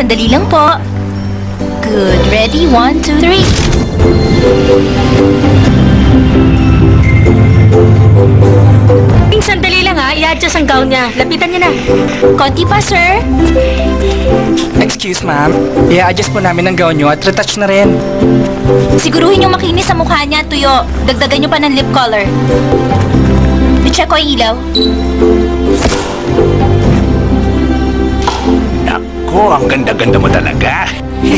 Sandali lang po. Good. Ready? 1, 2, 3. Sandali lang ha. I-adjust ang gown niya. Lapitan niya na. Konti pa, sir. Excuse, ma'am. I-adjust po namin ang gown nyo at retouch na rin. Siguruhin yung makinis sa mukha niya, tuyo. Dagdagan nyo pa ng lip color. I-check ko yung ilaw. Nako, ang ganda-ganda mo talaga.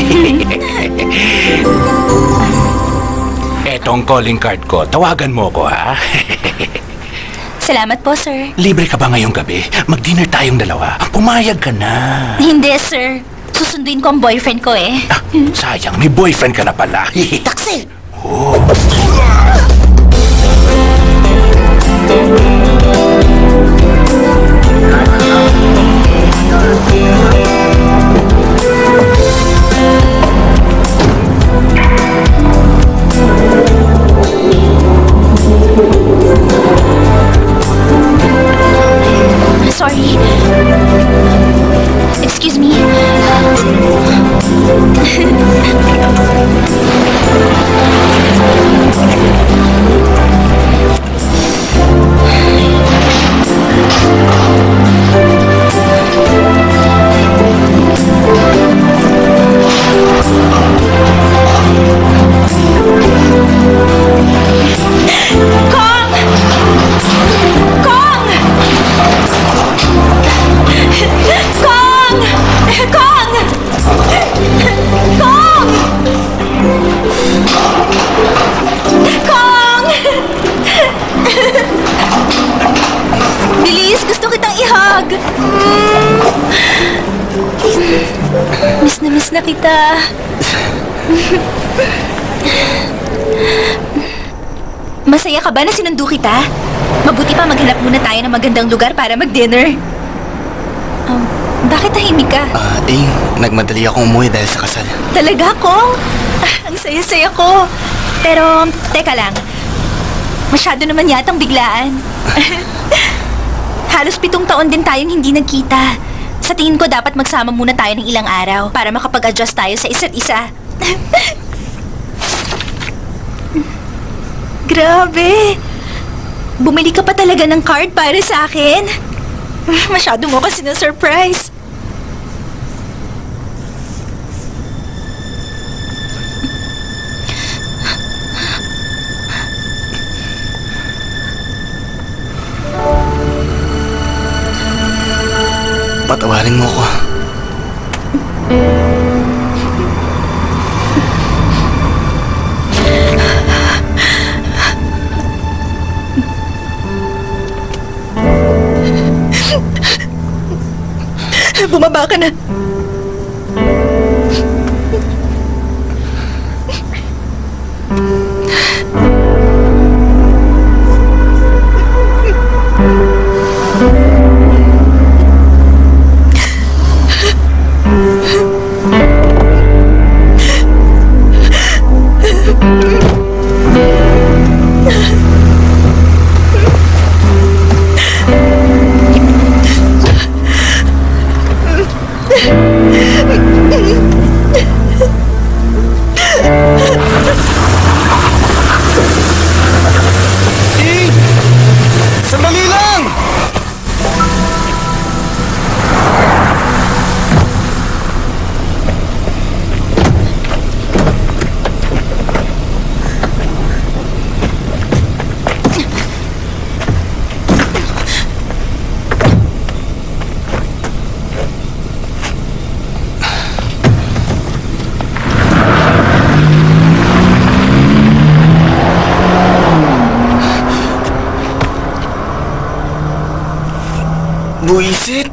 Etong calling card ko. Tawagan mo ko, ha? Salamat po, sir. Libre ka ba ngayong gabi? Mag-dinner tayong dalawa. Pumayag ka na. Hindi, sir. Susunduin ko ang boyfriend ko eh. Ah, sayang, may boyfriend ka na pala. Taxi! Oh. Sorry. Excuse me. Bilis! Gusto kitang ihag! Miss na kita. Masaya ka ba na sinundo kita? Mabuti pa maghanap muna tayo ng magandang lugar para mag-dinner. Bakit tahimik ka? Nagmadali akong umuwi dahil sa kasal. Talaga, Kong? Ang saya-saya ko. Pero, teka lang. Masyado naman yatang biglaan. Halos 7 taon din tayong hindi nagkita. Sa tingin ko dapat magsama muna tayo ng ilang araw para makapag-adjust tayo sa isa't isa. Grabe! Bumili ka pa talaga ng card para sa akin? Masyado mo kasi na-surprise. Patawarin mo ko. Bumaba ka na. Sandali lang! Buisit!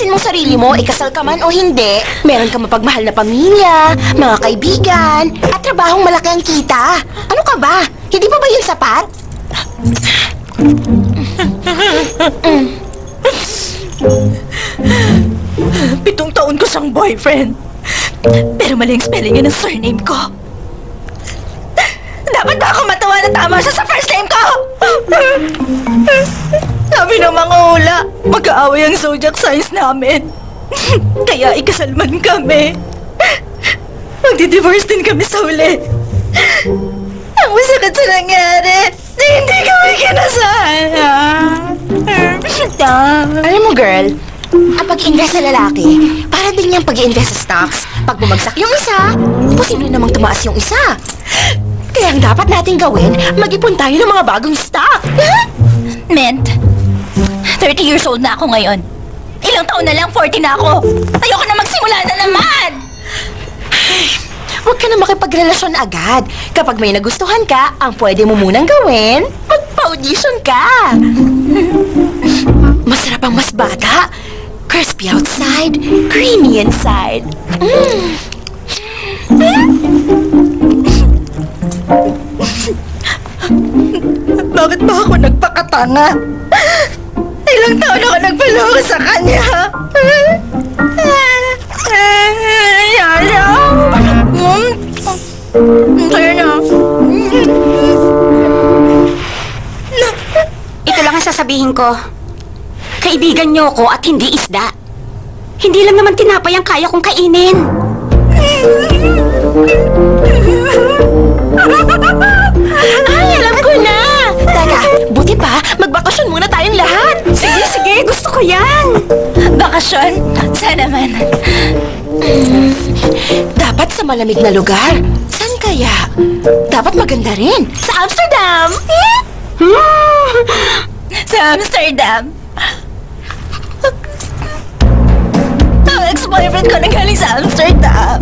ayusin mong sarili mo, ikasal ka man o hindi, meron ka mapagmahal na pamilya, mga kaibigan, at trabahong malaki ang kita. Ano ka ba? Hindi pa ba yun sapat? 7 taon ko siyang boyfriend. Pero mali ang spelling niya ng surname ko. Dapat ba ako matawa na tama siya sa first name ko? Sabi ng mga hula, mag-aaway ang zodiac signs namin. Kaya ikasal man kami. Magdi-divorce din kami sa huli. Ang masakit sa nangyari, na hindi kami kinasal. Alam mo, girl, ang pag-invest sa lalaki, para din yung pag-invest sa stocks. Pag bumagsak yung isa, posible namang tumaas yung isa. Kaya ang dapat natin gawin, mag-ipon tayo ng mga bagong stock. Ment, 30 years old na ako ngayon. Ilang taon na lang, 40 na ako. Ayoko na magsimula na naman. Huwag ka na makipagrelasyon agad. Kapag may nagustuhan ka, ang pwede mo munang gawin, magpa-audition ka. Masarap ang mas bata. Crispy outside, creamy inside. Bakit ba ako nagpakatanga? Ilang taon ako nagpaloko sa kanya. Yaya. Kaya na. Ito lang ang sasabihin ko. Kaibigan niyo ko at hindi isda. Hindi lang naman tinapay ang kaya kong kainin. Ay, alam ko na! Teka, buti pa, magbakasyon muna tayong lahat. Sige, gusto ko yan. Bakasyon? Sana man. Dapat sa malamig na lugar. Saan kaya? Dapat maganda rin. Sa Amsterdam! Sa Amsterdam. Ang ex-boyfriend ko nanggaling sa Amsterdam.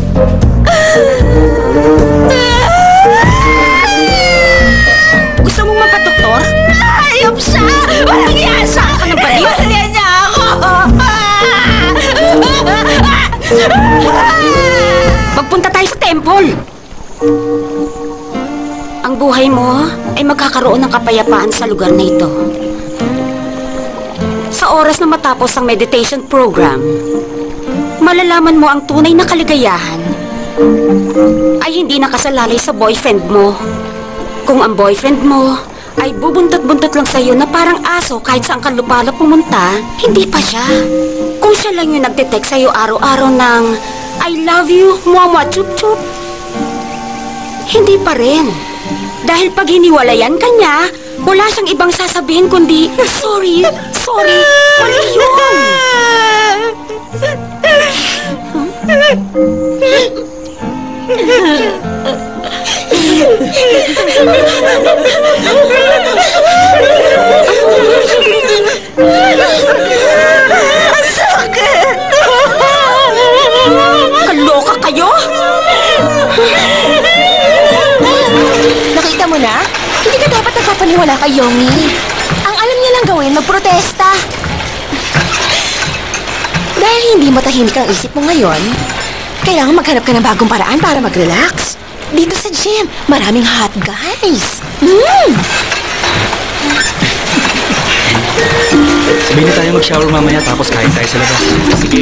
Gusto mong magpa-doktor? Ayop siya! Walang yasa! Walang niya ako! Magpunta tayo sa temple. Ang buhay mo ay magkakaroon ng kapayapaan sa lugar na ito. Sa oras na matapos ang meditation program, malalaman mo ang tunay na kaligayahan ay hindi nakasalalay sa boyfriend mo. Kung ang boyfriend mo ay bubuntot-buntot lang sa'yo na parang aso kahit saan ka lupala pumunta, hindi pa siya. Kung siya lang yung nagte-text sa'yo araw-araw ng I love you, mwah-mwah, chup-chup, hindi pa rin. Dahil pag hiniwalayan ka niya, wala siyang ibang sasabihin kundi, sorry, mali yun. Ang sakit! Kaloka kayo? Nakita mo na? Hindi ka dapat nagpapaniwala kay Yongi. Ang alam niya lang gawin, magprotesta. Dahil hindi matahimik ang isip mo ngayon, kailangan maghanap ka ng bagong paraan para mag-relax. Dito sa gym, maraming hot guys. Sabihin na tayo mag-shower mamaya tapos kain tayo sa labas. Sige.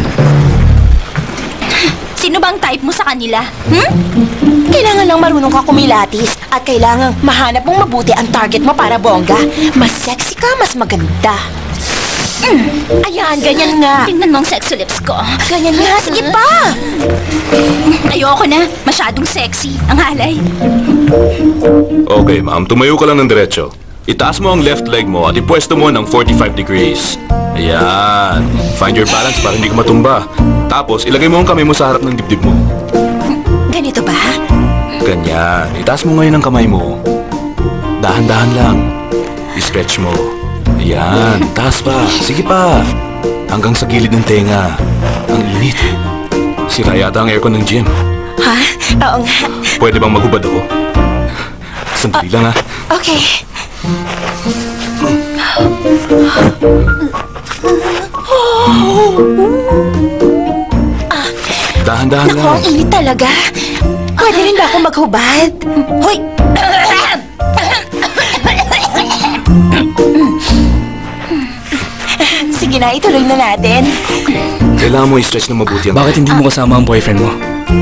Sino bang type mo sa kanila? Kailangan lang marunong ka kumilatis at kailangan mahanap mong mabuti ang target mo para bongga. Mas sexy ka, mas maganda. Ayan, ganyan nga. Tingnan mo ang sexy lips ko. Ganyan nga, sige pa. Ayoko na. Masyadong sexy. Ang halay. Okay, ma'am. Tumayo ka lang ng diretso. Itaas mo ang left leg mo at ipwesto mo ng 45 degrees. Ayan. Find your balance para hindi ka matumba. Tapos, ilagay mo ang kamay mo sa harap ng dibdib mo. Ganito ba? Ganyan. Itaas mo ngayon ang kamay mo. Dahan-dahan lang. I-stretch mo. Ayan. Taas pa. Sige pa. Hanggang sa gilid ng tenga. Ang init. Sira yata ang aircon ng gym. Ha? Oo nga. Pwede bang maghubad ako? Sandali lang, ha? Okay. Wow! Dahan-dahan Naku, lang. ang init talaga. Pwede rin ba ako maghubad? Hoy! Sige na, ituloy na natin. Kailangan mo i-stretch na mabuti ang... Bakit hindi mo kasama ang boyfriend mo?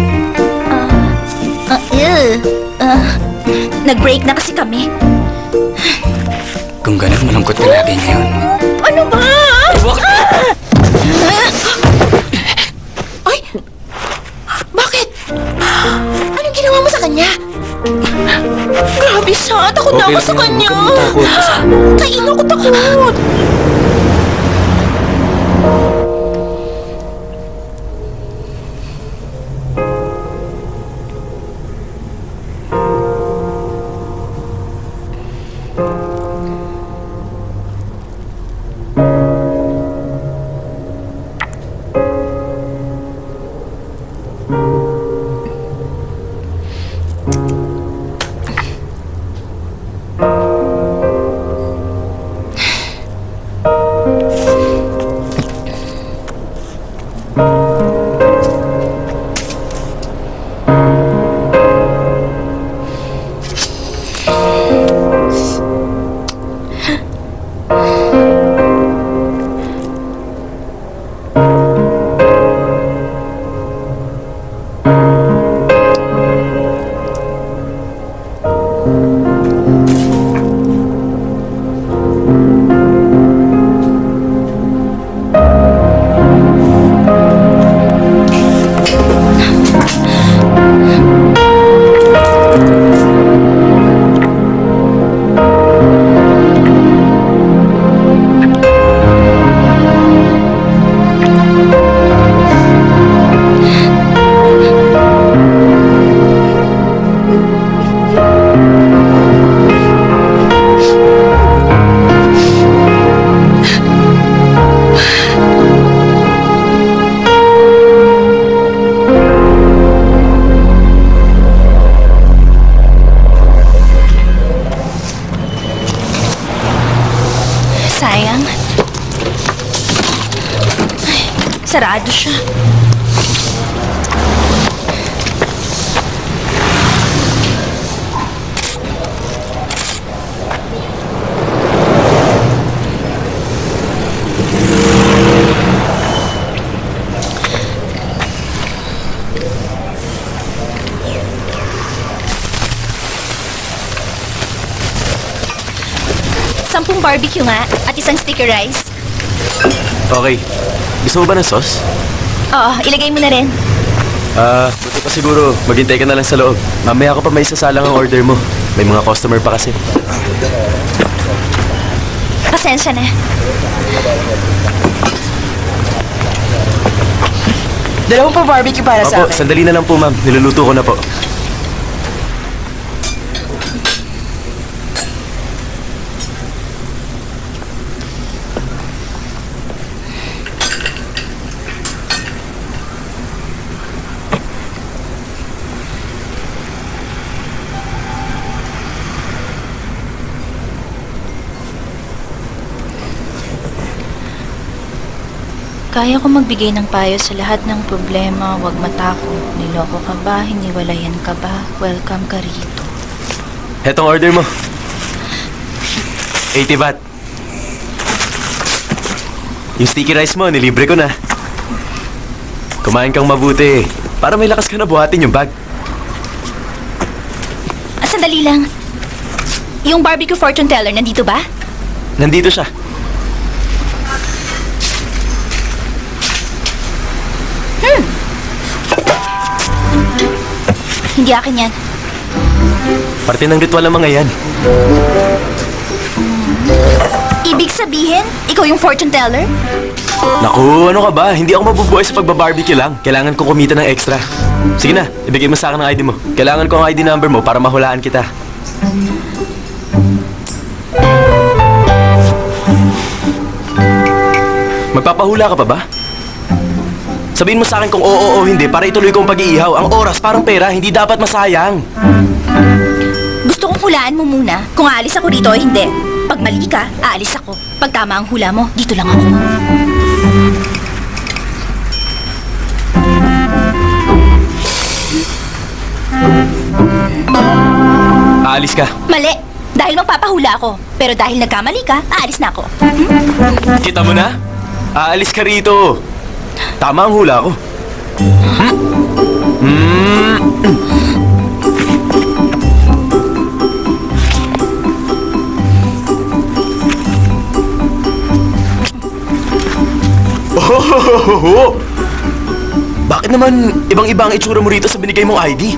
Nag-break na kasi kami. Kung ganun, malungkot ka lagi ngayon. Ano ba? Ay! Bakit? Anong ginawa mo sa kanya? Grabe siya. Takot na Okay ako lang sa yan, kanya. huwag kang matakot. Kasama mo. Kain ako takot. Sayang. Ay, sarado siya. Sampung barbecue nga at isang sticky rice. Okay. Gusto mo ba ng sauce? Oo, ilagay mo na rin. Buti pa siguro. Maghintay ka na lang sa loob. Mamaya ko pa may isasalang ang order mo. May mga customer pa kasi. Pasensya na. Dalawang pa barbecue para sa Opo, akin. sandali na lang po ma'am. Niluluto ko na po. Kaya ko magbigay ng payo sa lahat ng problema. Huwag matakot. Niloko ka ba? Hiniwalayan ka ba? Welcome ka rito. Hetong order mo. 80 baht. Yung sticky rice mo, nilibre ko na. Kumain kang mabuti. Para may lakas ka na buhatin yung bag. Sandali lang. Yung barbecue fortune teller, nandito ba? Nandito siya. Hindi akin yan. Parte ng ritual ng mga yan. Ibig sabihin, ikaw yung fortune teller? Naku, ano ka ba? Hindi ako mabubuhay sa pagbabarbecue lang. Kailangan ko kumita ng extra. Sige na, ibigay mo sa akin ang ID mo. Kailangan ko ang ID number mo para mahulaan kita. Magpapahula ka pa ba? Sabihin mo sa akin kung oo o hindi para ituloy ko ang pag-iihaw. Ang oras parang pera, hindi dapat masayang. Gusto kong hulaan mo muna kung aalis ako dito o hindi. Pag mali ka, aalis ako. Pag tama ang hula mo, dito lang ako. aalis ka. Mali. Dahil magpapahula ako. Pero dahil nagkamali ka, aalis na ako. Kita mo na? Aalis ka rito. Tama ang hula ko. Oh! Bakit naman ibang-iba ang itsura mo rito sa binigay mong ID?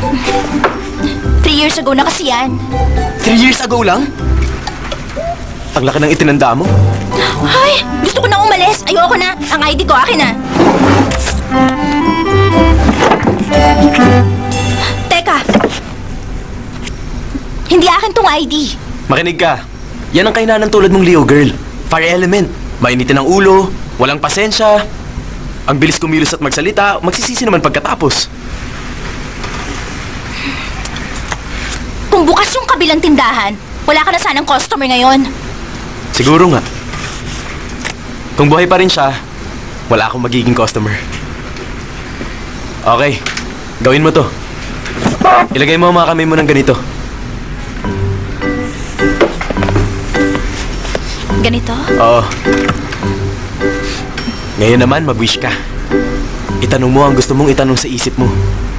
3 years ago na kasi yan. 3 years ago lang? Ang laki ng itinanda mo. Ay, gusto ko nang umalis. Ayoko na. Ang ID ko, akin na. Teka. Hindi akin tong ID. Makinig ka. Yan ang kainanan tulad mong Leo girl. Fire element. Mainitin ang ulo, walang pasensya. Ang bilis kumilos at magsalita, magsisisi naman pagkatapos. Kung bukas yung kabilang tindahan, wala ka na sanang customer ngayon. Siguro nga. Kung buhay pa rin siya, wala akong magiging customer. Okay, gawin mo to. Ilagay mo ang mga kamay mo ng ganito. Ganito? Oo. Ngayon naman, mag-wish ka. Itanong mo ang gusto mong itanong sa isip mo.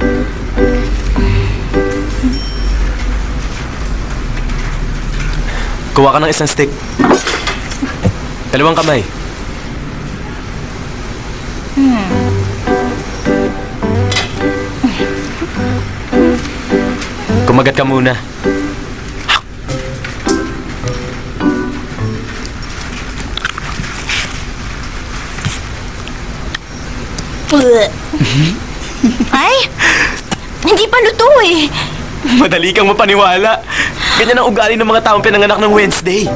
Kuha ka ng isang stick. Dalawang kamay. Kumagat ka muna. Ay, hindi pa luto eh. Madali kang mapaniwala. Ganyan ang ugali ng mga taong pinanganak ng Wednesday.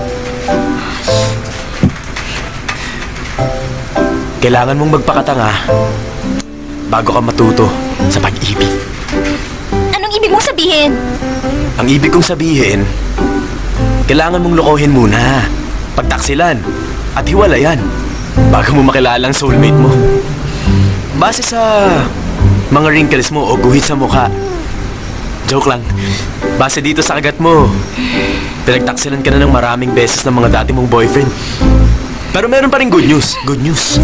Kailangan mong magpakatanga bago ka matuto sa pag-ibig. Anong ibig mong sabihin? Ang ibig kong sabihin, kailangan mong lokohin muna, pagtaksilan, at hiwalayan bago mo makilala ang soulmate mo. Base sa mga wrinkles mo o guhit sa mukha. Joke lang. Base dito sa kagat mo, pinagtaksilan ka na ng maraming beses ng mga dati mong boyfriend. Pero meron pa rin good news. Good news.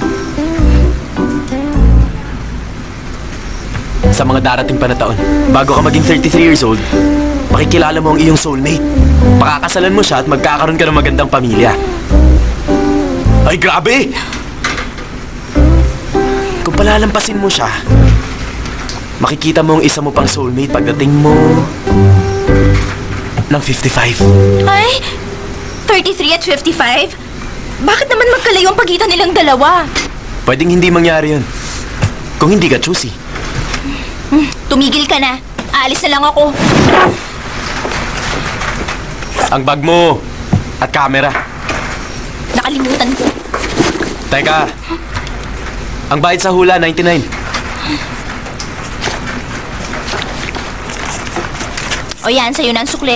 Sa mga darating pa na taon, bago ka maging 33 years old, makikilala mo ang iyong soulmate. Pakakasalan mo siya at magkakaroon ka ng magandang pamilya. Ay, grabe! Kung palalampasin mo siya, makikita mo ang isa mo pang soulmate pagdating mo ng 55. Ay, 33 at 55? Bakit naman magkalayo ang pagitan nilang dalawa? Pwedeng hindi mangyari yun. Kung hindi ka choosy. Tumigil ka na. Aalis na lang ako. Ang bag mo at camera. Nakalimutan ko. Teka. Ang bayad sa hula, 99. O yan, sa'yo na ang sukli.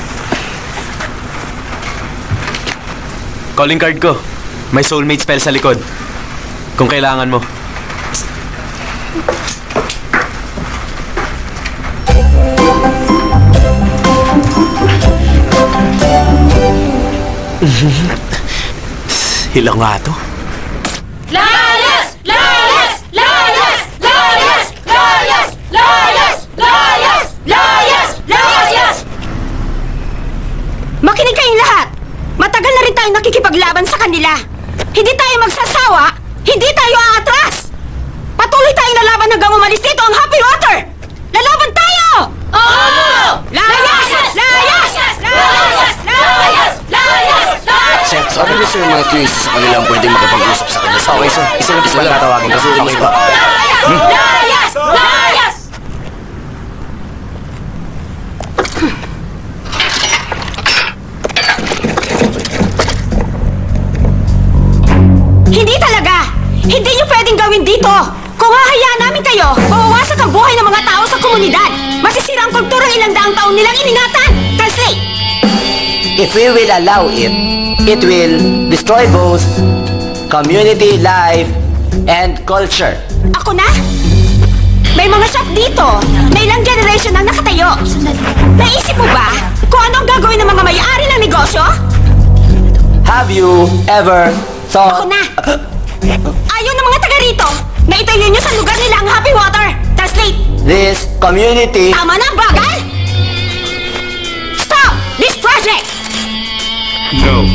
Calling card ko. May soulmate spell sa likod. Kung kailangan mo. Hilang nga to. Layas! Layas! Layas! Layas! Layas! Layas! Layas! Layas! Layas! Makinig kayong lahat! Matagal na rin tayong nakikipaglaban sa kanila. Hindi tayo magsasawa, hindi tayo aatras. Patuloy tayong lalaban hanggang umalis dito ang Happy Water! Lalaban tayo! Oo! Layas! Layas! Layas! Layas! Layas! Sir, sabi ni Sir Matthew sa kanila ang pwedeng makipag-usap sa kanya. Okay, sir. Isa lang isa tatawagin ko. Okay ba? Layas! Layas! Hindi talaga! Hindi niyo pwedeng gawin dito! Kung hahayaan namin kayo, mawawasak ang buhay ng mga tao sa komunidad. Masisira ang kulturang ilang daang taon nilang iningatan. Translate! If we will allow it, it will destroy both community life and culture. Ako na? May mga shop dito na ilang generation nang nakatayo. Naisip mo ba kung ano ang gagawin ng mga may-ari ng negosyo? Have you ever Ako thought... na! Ayaw ng mga taga rito na itayo nyo sa lugar nila ang happy water. Translate! This community... Tama na ang bagay! Stop this project! No.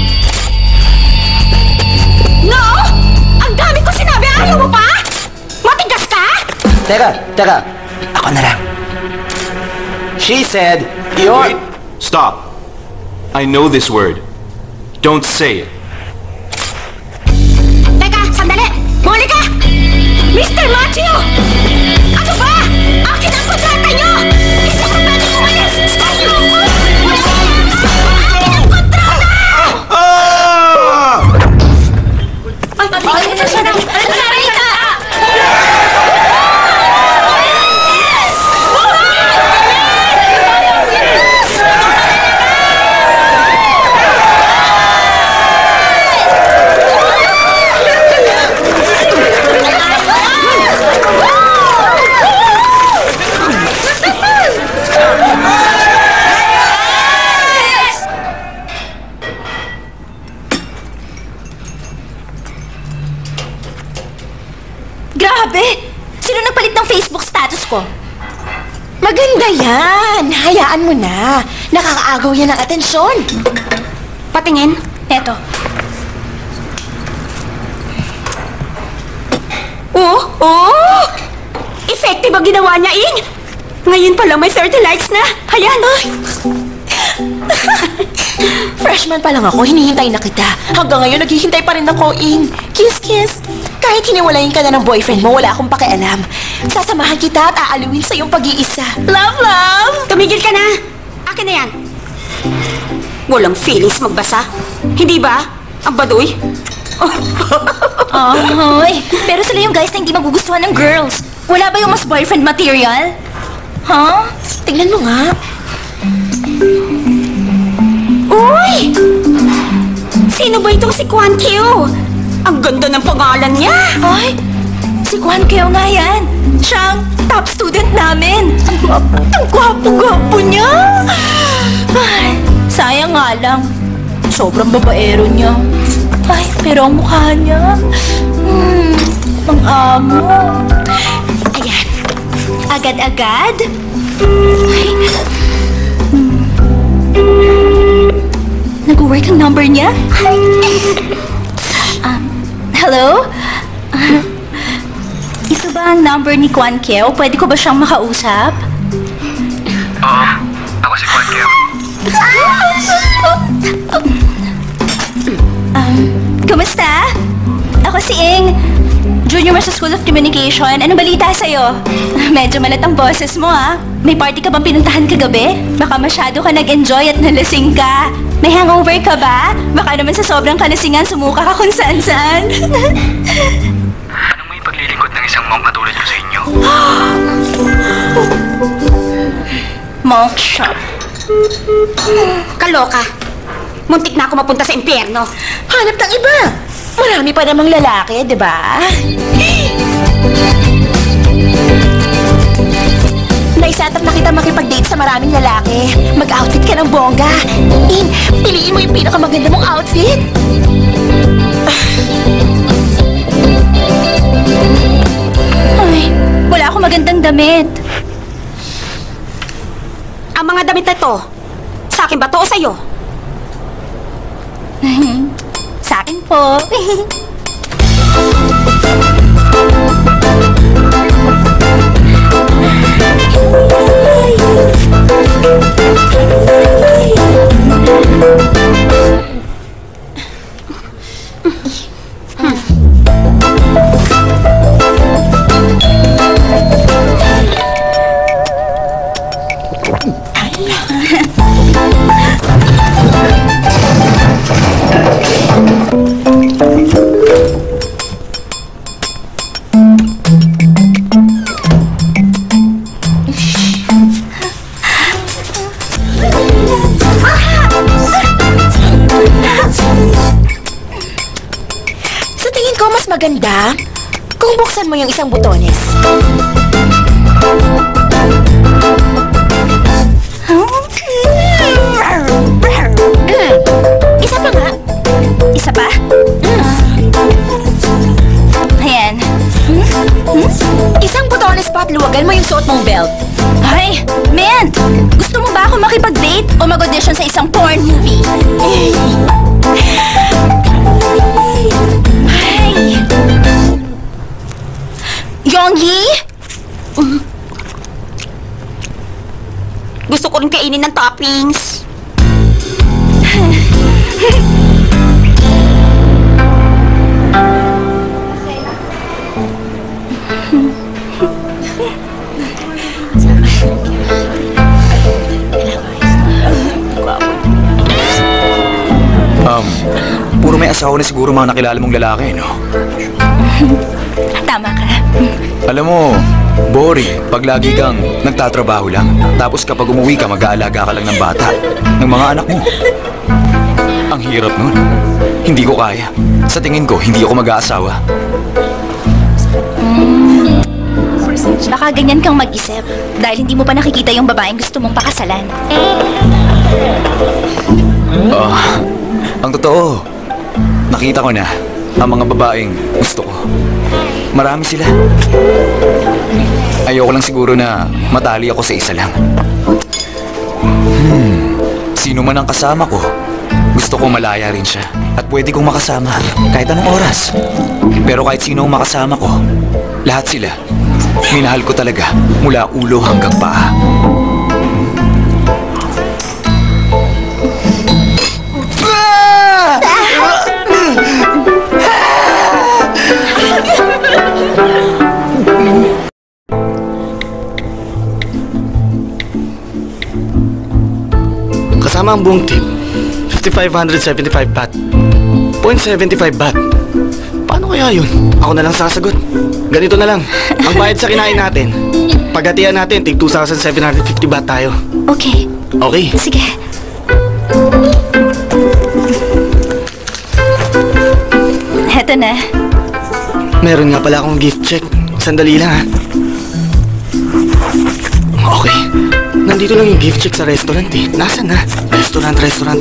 No! Ang dami ko sinabi! Ayaw mo pa? Matigas ka? Teka. Ako na lang. She said, Wait. Stop. I know this word. Don't say it. Teka, sandali! Muli ka! Mr. Matthew! Ano ba? Akin ang kontrata nyo! Hindi ko pwede umalis! Akin ang kontrata! Ay, ito siya na! Sarita! Grabe! Sino nagpalit ng Facebook status ko? Maganda yan. Hayaan mo na. Nakakaagaw yan ng atensyon. Patingin. Eto. Oh! Effective ang ginawa niya, Ing! Ngayon pa lang may 30 likes na. Ayan! Freshman pa lang ako, hinihintay na kita. Hanggang ngayon, naghihintay pa rin ako, Ing. Kiss, kiss. Kahit hiniwalayin ka na ng boyfriend mo, wala akong pakialam. Sasamahan kita at aaluin sa iyong pag-iisa. Love, love! Tumigil ka na! Akin na yan. Walang feelings magbasa. Hindi ba? Ang baduy? Ahoy! Pero sila yung guys na hindi magugustuhan ng girls. Wala ba yung mas boyfriend material? Huh? Tingnan mo nga. Uy! Sino ba itong si Kwan Q? Ang ganda ng pangalan niya! Ay! Si Kwan Keo nga yan. Siya ang top student namin. Ang gwapo-gwapo niya. Ay, sayang nga lang. Sobrang babaero niya. Ay, pero ang mukha niya. Ang amo. Ayan. Agad-agad. Ay. Nag-work ang number niya? Ay. Hello? Ito ba ang number ni Kwan Keo? Pwede ko ba siyang makausap? Oo, ako si Kwan Keo. Kumusta? Ako si Ing. Junior mo sa School of Communication. Anong balita sa'yo? Medyo malat ang boses mo, ah. May party ka bang pinuntahan kagabi? Baka masyado ka nag-enjoy at nalasing ka. May hangover ka ba? Baka naman sa sobrang kalasingan sumuka ka kung saan-saan. Anong may paglilingkod ng isang monk katulad ko sa inyo? Monk shop. Kaloka. Muntik na ako mapunta sa impyerno. Hanap ng iba. Marami pa namang lalaki, di ba? Naisatap na kita makipag-date sa maraming lalaki. Mag-outfit ka ng bongga. In, piliin mo yung pinakamaganda mong outfit. Ay, wala akong magandang damit. Ang mga damit na to, sa akin ba to o sa'yo? Sa akin po. Sa tingin ko, mas maganda kung buksan mo yung isang butones. Isa pa nga. Isa pa? Ayan. Isang botones pa at luwagan mo yung suot mong belt. Ay, Mint! Gusto mo ba ako makipag-date o mag-audition sa isang porn movie? Ay! Yonggi? Gusto ko rin kainin ng toppings. Puro may asawa na siguro mga nakilala mong lalaki, no? Tama ka. Alam mo, boring pag lagi kang nagtatrabaho lang. Tapos kapag umuwi ka, mag-aalaga ka lang ng bata, ng mga anak mo. Ang hirap nun. Hindi ko kaya. Sa tingin ko, hindi ako mag-aasawa. Baka ganyan kang mag-isip dahil hindi mo pa nakikita yung babaeng gusto mong pakasalan. Ang totoo, nakita ko na ang mga babaeng gusto ko. Marami sila. Ayoko lang siguro na matali ako sa isa lang. Sino man ang kasama ko, gusto ko malaya rin siya. At pwede kong makasama kahit anong oras. Pero kahit sino ang makasama ko, lahat sila, minahal ko talaga mula ulo hanggang paa. Kasama ang buong team, 5,575 baht. 0.75 baht. Paano kaya yun? Ako na lang sasagot. Ganito na lang. Ang bayad sa kinain natin, paghatian natin, tig 2,750 baht tayo. Okay. Okay. Sige. Heto na. Meron nga pala akong gift check. Sandali lang, ha? Okay. Nandito lang yung gift check sa restaurant, eh. Nasaan na? Restaurant.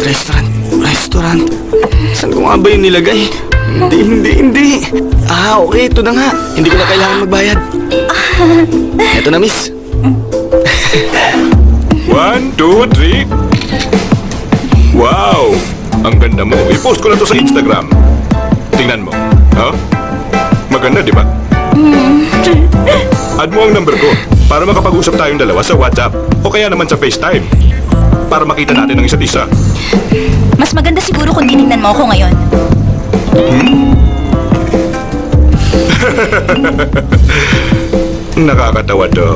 Saan ko nga ba yung nilagay? Hindi. Okay. Ito na nga. Hindi ko na kailangan magbayad. Ito na, miss. 1, 2, 3. Wow! Ang ganda mo. I-post ko na to sa Instagram. Tingnan mo. Ha? Maganda, di ba? Add mo ang number ko para makapag-usap tayong dalawa sa WhatsApp o kaya naman sa FaceTime para makita natin ang isa't isa. Mas maganda siguro kung tinignan mo ako ngayon. Nakakatawa to.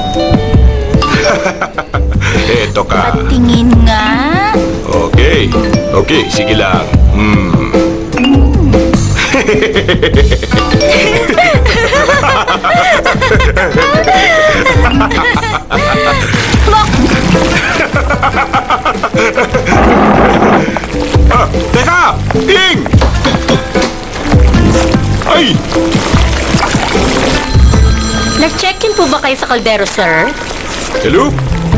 Eto ka. Patingin nga. Okay, sige lang. Teka! Ting! Ay! Nag-check-in po ba kayo sa kaldero, sir? Hello?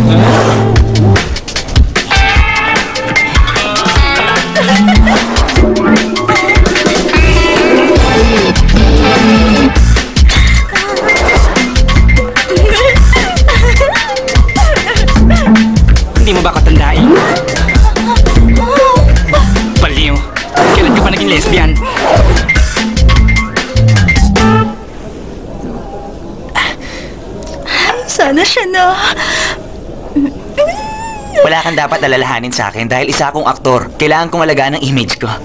Hindi mo ba katandain? Baliw. Kailan ka pa naging lesbian? Sana siya na. Wala kang dapat alalahanin sa akin dahil isa akong aktor. Kailangan kong alagaan ang image ko.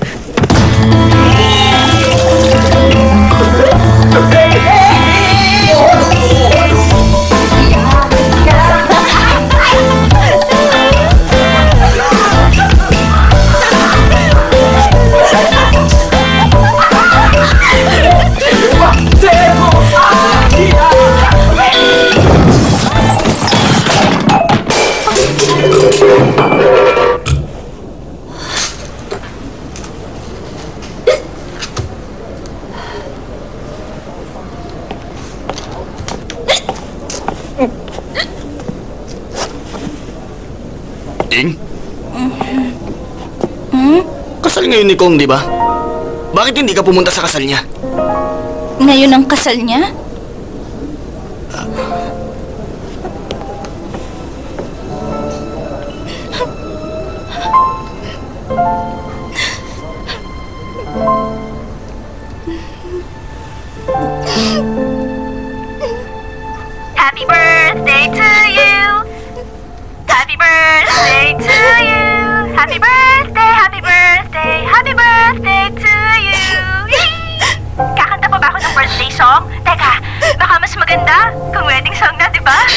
Ing? Kasal ngayon ni Kong, di ba? Bakit hindi ka pumunta sa kasal niya? Ngayon ang kasal niya? Happy birthday to you. Happy birthday to you. Happy birthday, happy birthday, happy birthday to you. Kakanta pa ba ako ng birthday song? Teka, baka mas maganda kung wedding song na, di ba?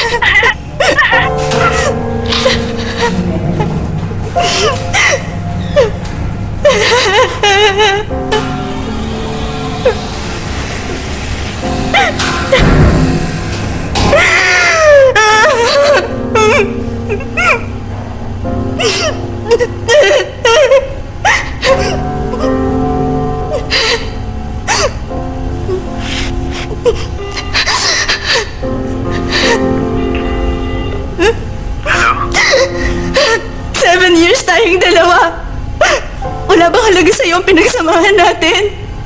Seven years tayong dalawa. Wala bang halaga sa'yo ang pinagsamahan natin?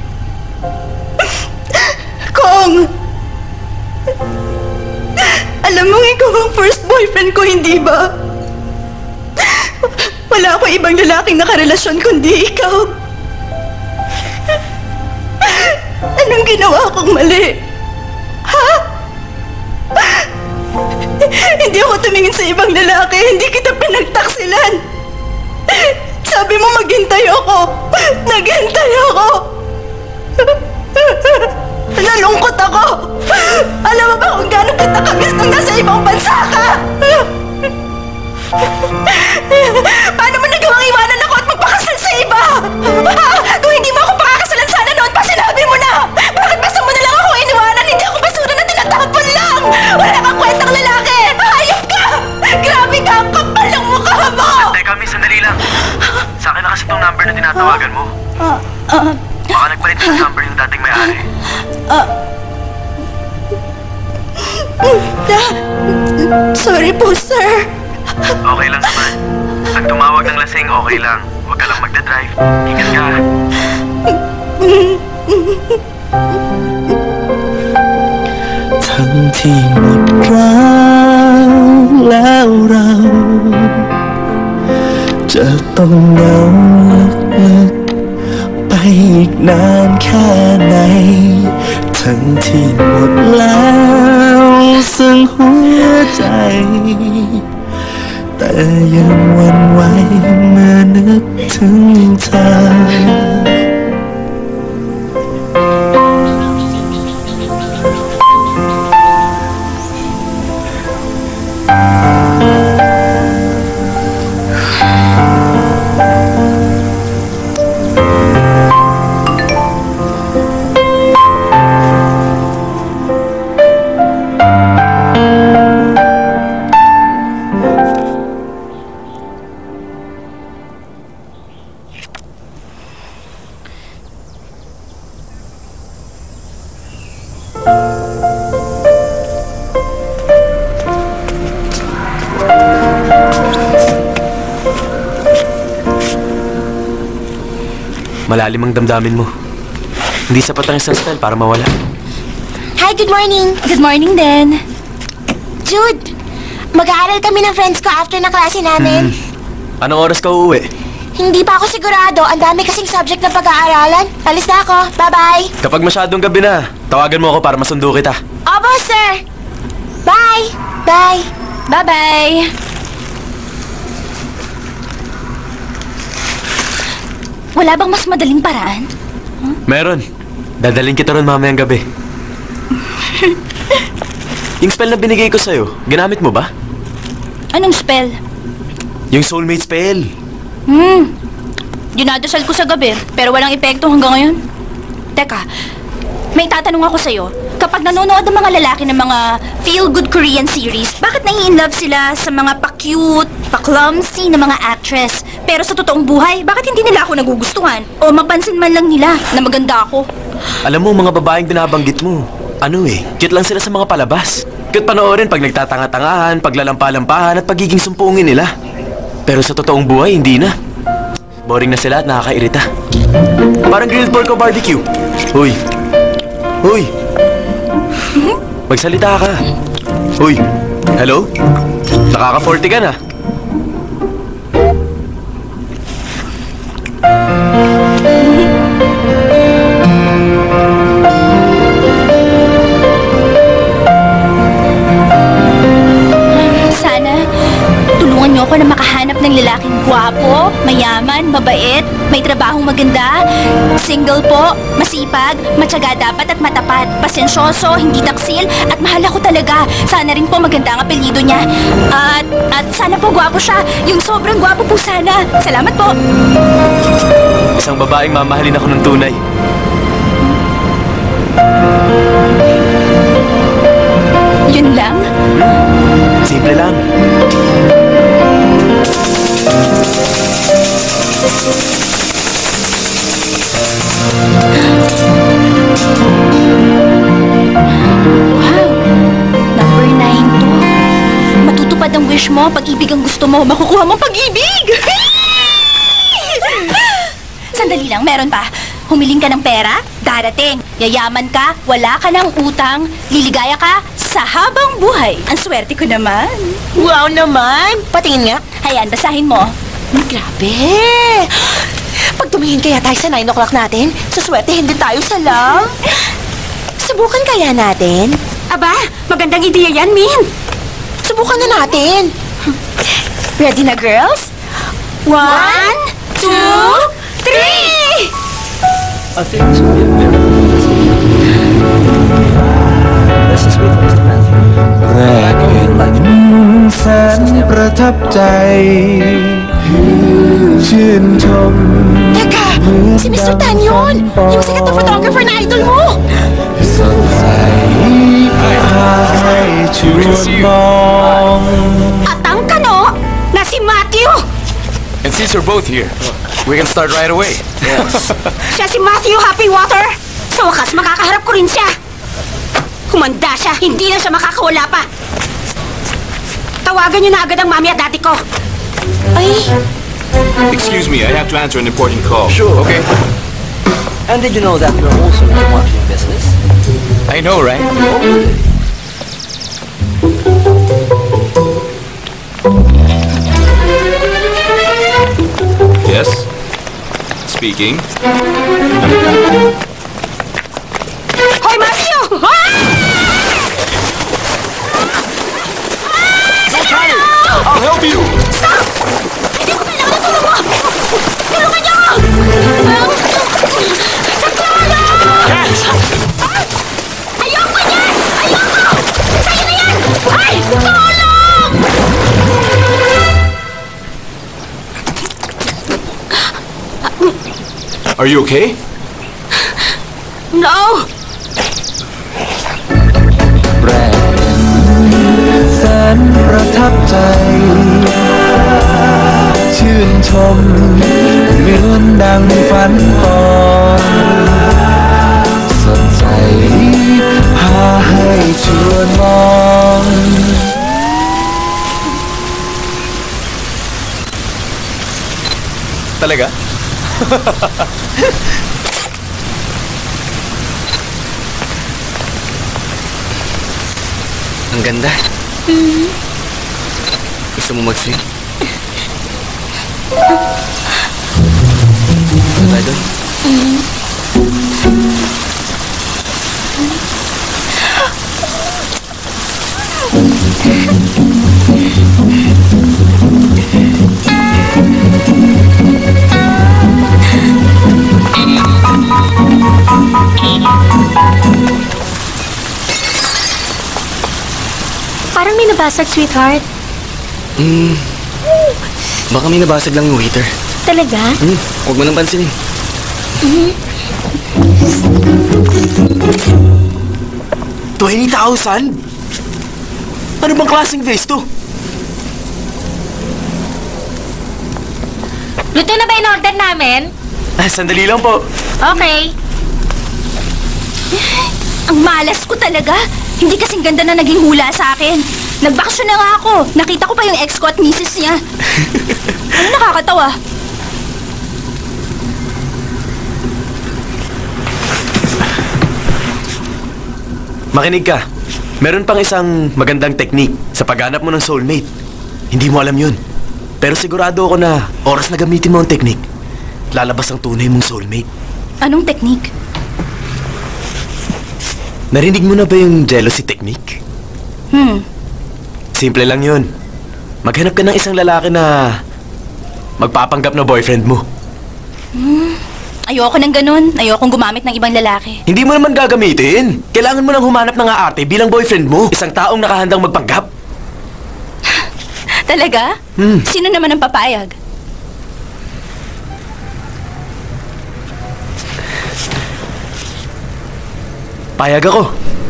Kong! Alam mong ikaw ang first boyfriend ko, hindi ba? Wala akong ibang lalaking nakarelasyon kundi ikaw. Anong ginawa kong mali? Ha? Hindi ako tumingin sa ibang lalaki. Hindi kita pinagtaksilan. Sabi mo maghintay ako. Naghintay ako. Nalungkot ako. Alam mo ba kung gaano kita kamis nung nasa ibang bansa ka? Paano mo nagawang iwanan ako at magpakasal sa iba? Kung hindi mo ako pakakasalan, sana noon pa sinabi mo na. Bakit basta mo na lang ako iniwanan? Hindi ako basura na tinatapon lang. Wala kang kwentang lalaki. Hayop ka! Grabe ka! Ang kapal ng mukha mo! Teka, miss, sandali lang. Sa akin na kasi itong number na tinatawagan mo. Baka nagpalit ng number yung dating may-ari. Sorry po, sir. Okay lang naman. Pag tumawag ng lasing, okay lang. Huwag ka lang magdadrive. Ingat ka. ทั้งที่หมดรักแล้วเราจะต้องเหงาลึกๆไปอีกนานแค่ไหนทั้งที่หมดแล้วซึ่งหัวใจแต่ยังหวั่นไหวเมื่อนึกถึงเธอ Malalim ang damdamin mo. Hindi sapat ang isang style para mawala. Hi, good morning. Good morning din. Jude, mag-aaral kami ng friends ko after ng klase namin. Anong oras ka uuwi? Hindi pa ako sigurado. Ang dami kasing subject na pag-aaralan. Alis na ako. Bye-bye. Kapag masyadong gabi na, tawagan mo ako para masundo kita. Opo, sir. Bye. Bye. Bye-bye. Wala bang mas madaling paraan? Meron. Dadalhin kita ron mamayang gabi. Yung spell na binigay ko sa'yo, ginamit mo ba? Anong spell? Yung soulmate spell. Dinadasal ko sa gabi, pero walang epekto hanggang ngayon. Teka, may tatanong ako sa'yo. Kapag nanonood ng mga lalaki ng mga feel-good Korean series, bakit nai-inlove sila sa mga pa-cute, pa-clumsy na mga actress? Pero sa totoong buhay, bakit hindi nila ako nagugustuhan? O mapansin man lang nila na maganda ako? Alam mo, mga babaeng binabanggit mo, cute lang sila sa mga palabas. Cute panoorin pag nagtatanga-tangahan, paglalampalampahan at pagiging sumpungin nila. Pero sa totoong buhay, hindi na. Boring na sila at nakakairita. Parang grilled pork o barbecue. Uy! Uy! Magsalita ka. Uy! Hello? Nakaka-40 ka na. Niyo ako na makahanap ng lalaking gwapo, mayaman, mabait, may trabahong maganda, single po, masipag, matyaga dapat at matapat, pasensyoso, hindi taksil, at mahal ako talaga. Sana rin po maganda ang apelyido niya. At sana po gwapo siya, yung sobrang gwapo po sana. Salamat po. Isang babaeng mamahalin ako ng tunay. Yun lang? Simple lang. Wow! Number 9 to. Matutupad ang wish mo, pag-ibig ang gusto mo, makukuha mo pag-ibig! Sandali lang, meron pa. Humiling ka ng pera, darating. Yayaman ka, wala ka ng utang, liligaya ka sa habang buhay. Ang swerte ko naman. Wow naman! Patingin nga. Hayan, basahin mo. Grabe! Pag tumingin kaya tayo sa 9 o'clock natin, suswertehin din tayo sa lang. Subukan kaya natin? Aba, magandang ideya yan, Min. Subukan na natin. Ready na, girls? 1, 2, 3! I think this will be a very good This is sweet, Mr. Matthew. แรกเห็นแสนประทับใจ ชื่นชม Teka, si Mr. Tan yun! Yung sikat na photographer na idol mo! สดใสพาให้ชวนมอง At ang kano na si Matthew. And since you're both here, we can start right away. Siya si Matthew Happywater. Sa wakas, makakaharap ko rin siya. Humanda siya, hindi na siya makakawala pa. Tawagan niyo na agad ang mami at daddy ko. Ay, Excuse me, I have to answer an important call. Sure, okay. And did you know that you're also in the marketing business? I know, right? Yes? Speaking. Hoy, Matthew! Don't try it! I'll help you! Stop! Hindi ko kailangan ng tulong mo! Tulungan niyo ako! Sa tulong! Catch! Ayoko niyan! Ayoko! Sa'yo na yan! Ay! Tulong! Are you okay? No! แรกเห็นแสนประทับใจ ชื่นชมเหมือนดังฝันปองสดใสพาให้ชวนมอง Talaga? Ang ganda. Gusto mo mag-swing? Ano tayo doon? Parang may nabasag, sweetheart. Baka may nabasag lang yung waiter. Talaga? Huwag mo nang pansinin. $20,000? Ano bang klaseng vase to? Luto na ba in order namin? Sandali lang po. Okay. Ang malas ko talaga. Hindi kasing ganda na naging hula sa akin. Nagbakasyon na nga ako. Nakita ko pa yung ex ko at misis niya. nakakatawa. Makinig ka. Meron pang isang magandang teknik sa paghanap mo ng soulmate. Hindi mo alam yun. Pero sigurado ako na oras na gamitin mo ang teknik, lalabas ang tunay mong soulmate. Anong teknik? Narinig mo na ba yung jealousy technique? Simple lang yun. Maghanap ka ng isang lalaki na magpapanggap na boyfriend mo. Ayoko ng ganun. Ayokong gumamit ng ibang lalaki. Hindi mo naman gagamitin. Kailangan mo nang humanap ng aarte bilang boyfriend mo. Isang taong nakahandang magpanggap. Talaga? Sino naman ang papayag? Payag ako.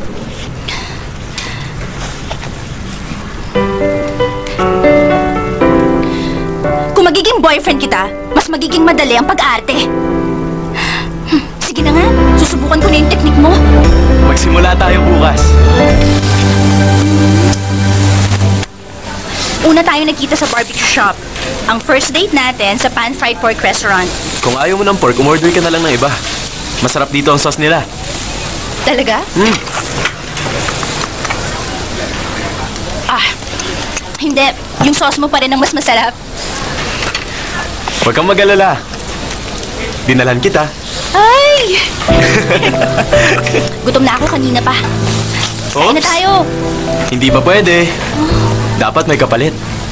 Kung magiging boyfriend kita, mas magiging madali ang pag-arte. Sige na nga, susubukan ko na yung teknik mo. Magsimula tayo bukas. Una tayo nagkita sa barbecue shop. Ang first date natin sa pan-fried pork restaurant. Kung ayaw mo ng pork, umorder ka na lang ng iba. Masarap dito ang sauce nila. Talaga? Hindi. Yung sauce mo pa rin ang mas masarap. Huwag kang mag-alala. Dinalhan kita. Ay! Gutom na ako kanina pa. Kain na tayo. Hindi ba pwede? Dapat may kapalit.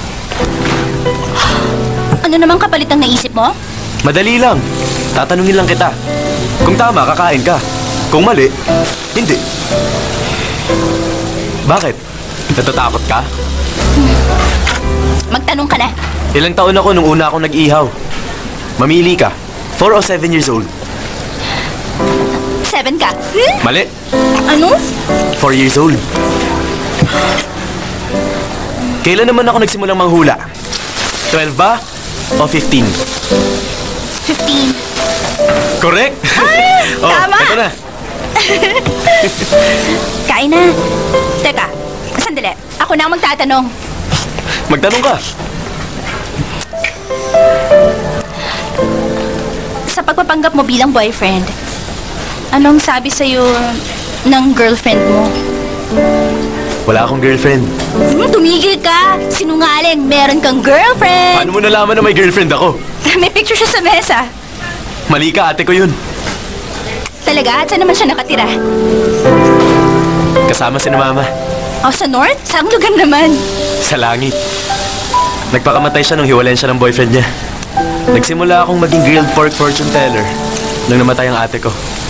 Ano namang kapalit ang naisip mo? Madali lang. Tatanungin lang kita. Kung tama, kakain ka. Kung mali, hindi. Bakit? Natatakot ka? Magtanong ka na. Ilang taon ako nung una akong nag-ihaw. Mamili ka. 4 o 7 years old. 7 ka. Mali. Ano? 4 years old. Kailan naman ako nagsimulang manghula? 12 ba? O 15? 15. Correct? Tama! Ito na. Kain na. Teka, sandali. Ako na ang magtatanong. Magtanong ka. Sa pagpapanggap mo bilang boyfriend, anong sabi sa'yo ng girlfriend mo? Wala akong girlfriend. Tumigil ka! Sinungaling, meron kang girlfriend! Paano mo nalaman na may girlfriend ako? May picture siya sa mesa. Mali ka, ate ko yun. Talaga? At saan naman siya nakatira? Kasama si na mama. O, sa north? Saang lugar naman? Sa langit. Nagpakamatay siya nung hiwalayan siya ng boyfriend niya. Nagsimula akong maging grilled pork fortune teller nung namatay ang ate ko.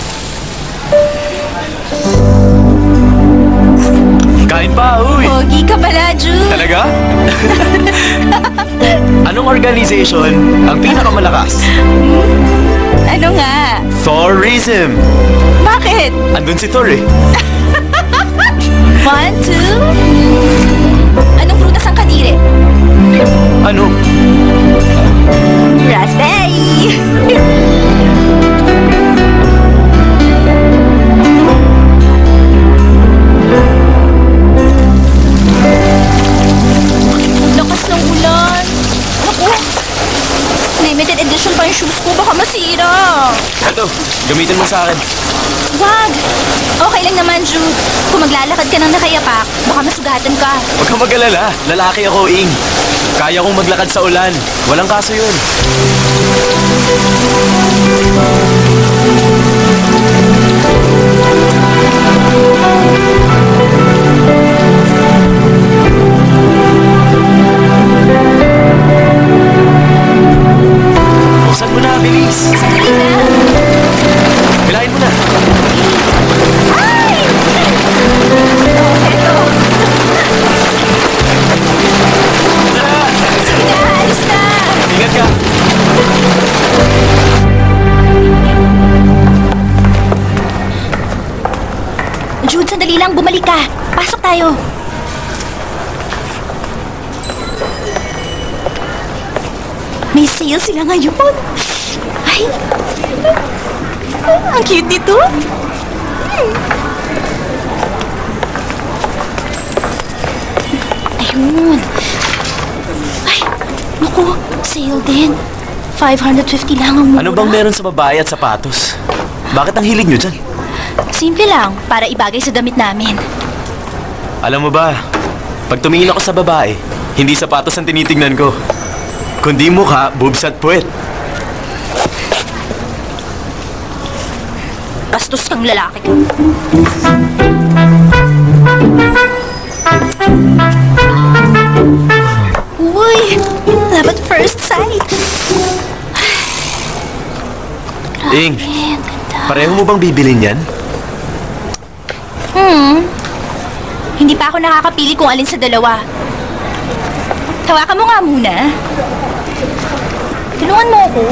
Kain pa, uy! Pogi ka pala, Jude. Talaga? Anong organization ang pinakamalakas? Ano nga? Thorism! Bakit? Andun si Thor eh. 1, 2... Anong prutas ang kadiri? Ano? Raspberry! Lakas ng ulan. Naku! Limited edition pa yung shoes ko. Baka masira. Ito, gamitin mo sa akin. Wag! Okay lang naman, Jude. Kung maglalakad ka ng nakayapak, baka masugatan ka. Huwag kang mag-alala. Lalaki ako, Ing. Kaya kong maglakad sa ulan. Walang kaso yun. Buksan mo na, bilis. Sandali na. Bilahin mo na. Ay! Eto. Sige na, alis na. Ingat ka. Jude, sandali lang. Bumalik ka. Pasok tayo. May sale sila ngayon. Ay! Ang cute dito. Ayun. Ay, naku. Naku, sale din. 550 lang ang mura. Ano bang meron sa babae at sapatos? Bakit ang hilig nyo dyan? Simple lang, para ibagay sa damit namin. Alam mo ba, pag tumingin ako sa babae, hindi sapatos ang tinitingnan ko, kundi mukha, boobs at puwet. Bastos kang lalaki ka. Uy, love at first sight. Ing, pareho mo bang bibilin yan? Hindi pa ako nakakapili kung alin sa dalawa. Hawakan mo nga muna. Tulungan mo ako.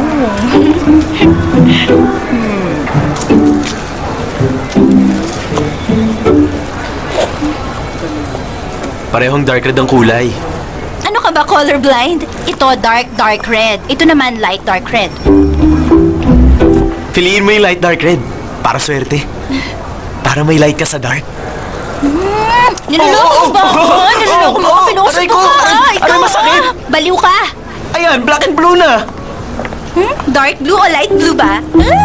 Parehong dark red ang kulay. Ano ka ba, colorblind? Ito, dark red. Ito naman, light dark red. Piliin mo yung light dark red. Para swerte. Para may light ka sa dark. Niloloko mo ba ako? Niloloko mo ako? Pinuusap ko ka! Aray, masakit! Baliw ka! Ayan, black and blue na! Dark blue o light blue ba?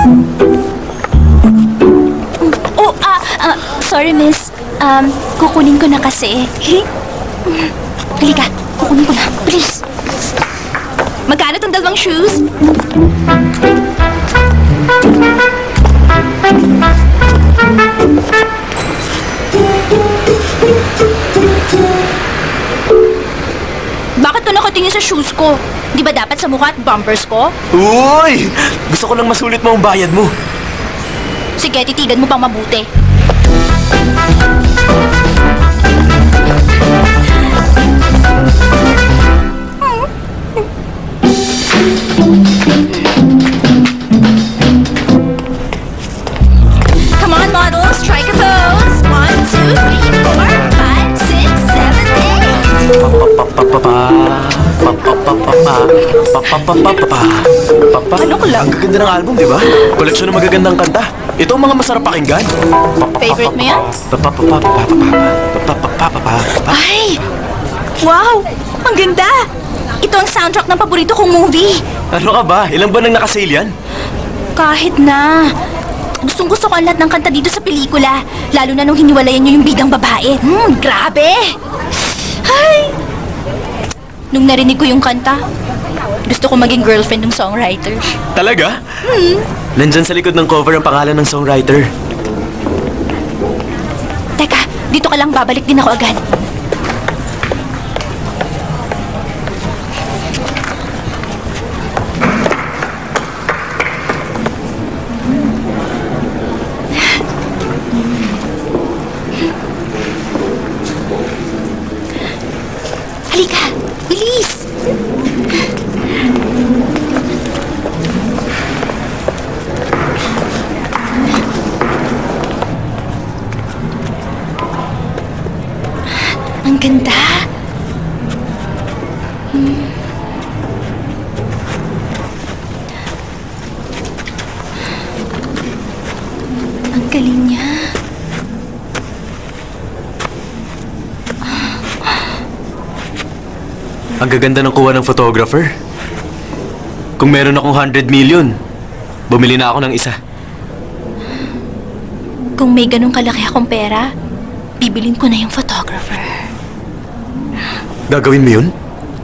Sorry miss. Kukunin ko na kasi. Halika, kukunin ko na. Please. Magkano tong dalawang shoes? Bakit to nakatingin sa shoes ko? Di ba dapat sa mukha at bumpers ko? Uy! Gusto ko lang masulit mo ang bayad mo. Sige, titigan mo pang mabuti. Come on, models, strike a pose. 1, 2, 3, 4, 5, 6, 7, 8. Ano ko lang? Ang gaganda ng album, di ba? Koleksyon ng magagandang kanta. Ito ang mga masarap pakinggan. Favorite mo yan? Ay! Wow! Ang ganda! Ito ang soundtrack ng paborito kong movie. Ano ka ba? Ilang ba nang nakasale yan? Kahit na. Gustong gusto ko ang lahat ng kanta dito sa pelikula. Lalo na nung hiniwalayan niyo yung bidang babae. Grabe! Ay! Nung narinig ko yung kanta, gusto ko maging girlfriend ng songwriter. Talaga? Nandyan sa likod ng cover ang pangalan ng songwriter. Teka, dito ka lang, babalik din ako agad. Halika, bilis! Ang ganda! Ang galing niya. Ang gaganda ng kuha ng photographer. Kung meron akong 100 million, bumili na ako ng isa. Kung may ganong kalaki akong pera, bibilin ko na yung photographer. Gagawin mo yun?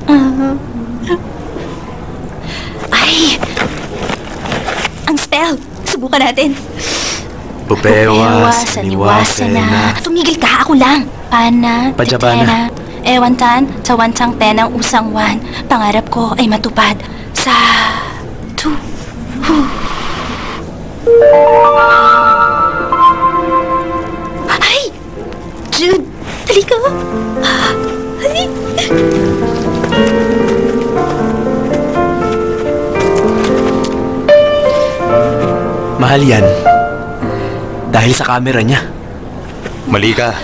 Ay! Ang spell! Subukan natin. Pupewa, saniwasena. Tumigil ka, ako lang. Pana, Pajabana. Ewantan, cawancang tenang usangwan. Pangarap ko ay matupad. Sa... Tu... Hu... Ay! Jude! Halika! Ay! Mahal yan. Dahil sa camera niya. Mali ka.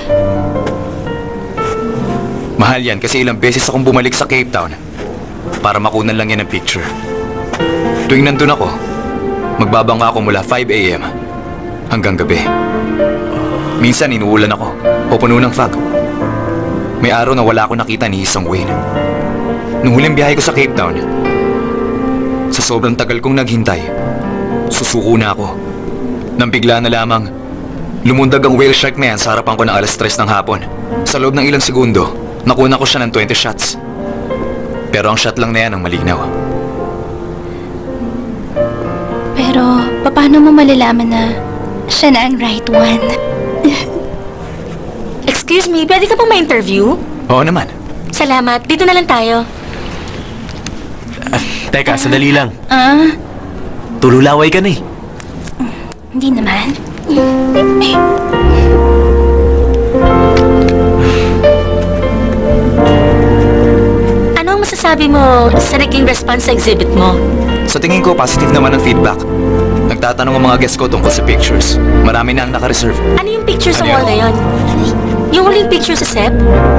Mahal yan kasi ilang beses akong bumalik sa Cape Town para makunan lang yan ng picture. Tuwing nandun ako, magbabanga ako mula 5 a.m. hanggang gabi. Minsan inuulan ako o puno ng fog. May araw na wala akong nakita ni Isang Wayne. nung huling biyahe ko sa Cape Town, sa sobrang tagal kong naghintay, susuko na ako. Nang bigla na lamang, lumundag ang whale shark na yan sa harapan ko ng alas 3 ng hapon. Sa loob ng ilang segundo, nakuna ko siya ng 20 shots. Pero ang shot lang na yan ang malinaw. Pero, paano mo malalaman na siya na ang right one? Excuse me, pwede ka pong ma-interview? Oo naman. Salamat. Dito na lang tayo. Teka, sandali lang. Ah, Tululaway ka na eh. hindi naman. Ano ang masasabi mo sa naging response sa exhibit mo? Sa tingin ko, positive naman ang feedback. Nagtatanong ang mga guests ko tungkol sa pictures. Marami na ang naka-reserve. Ano yung picture sa Ano wall na yun? Yung huling picture sa set?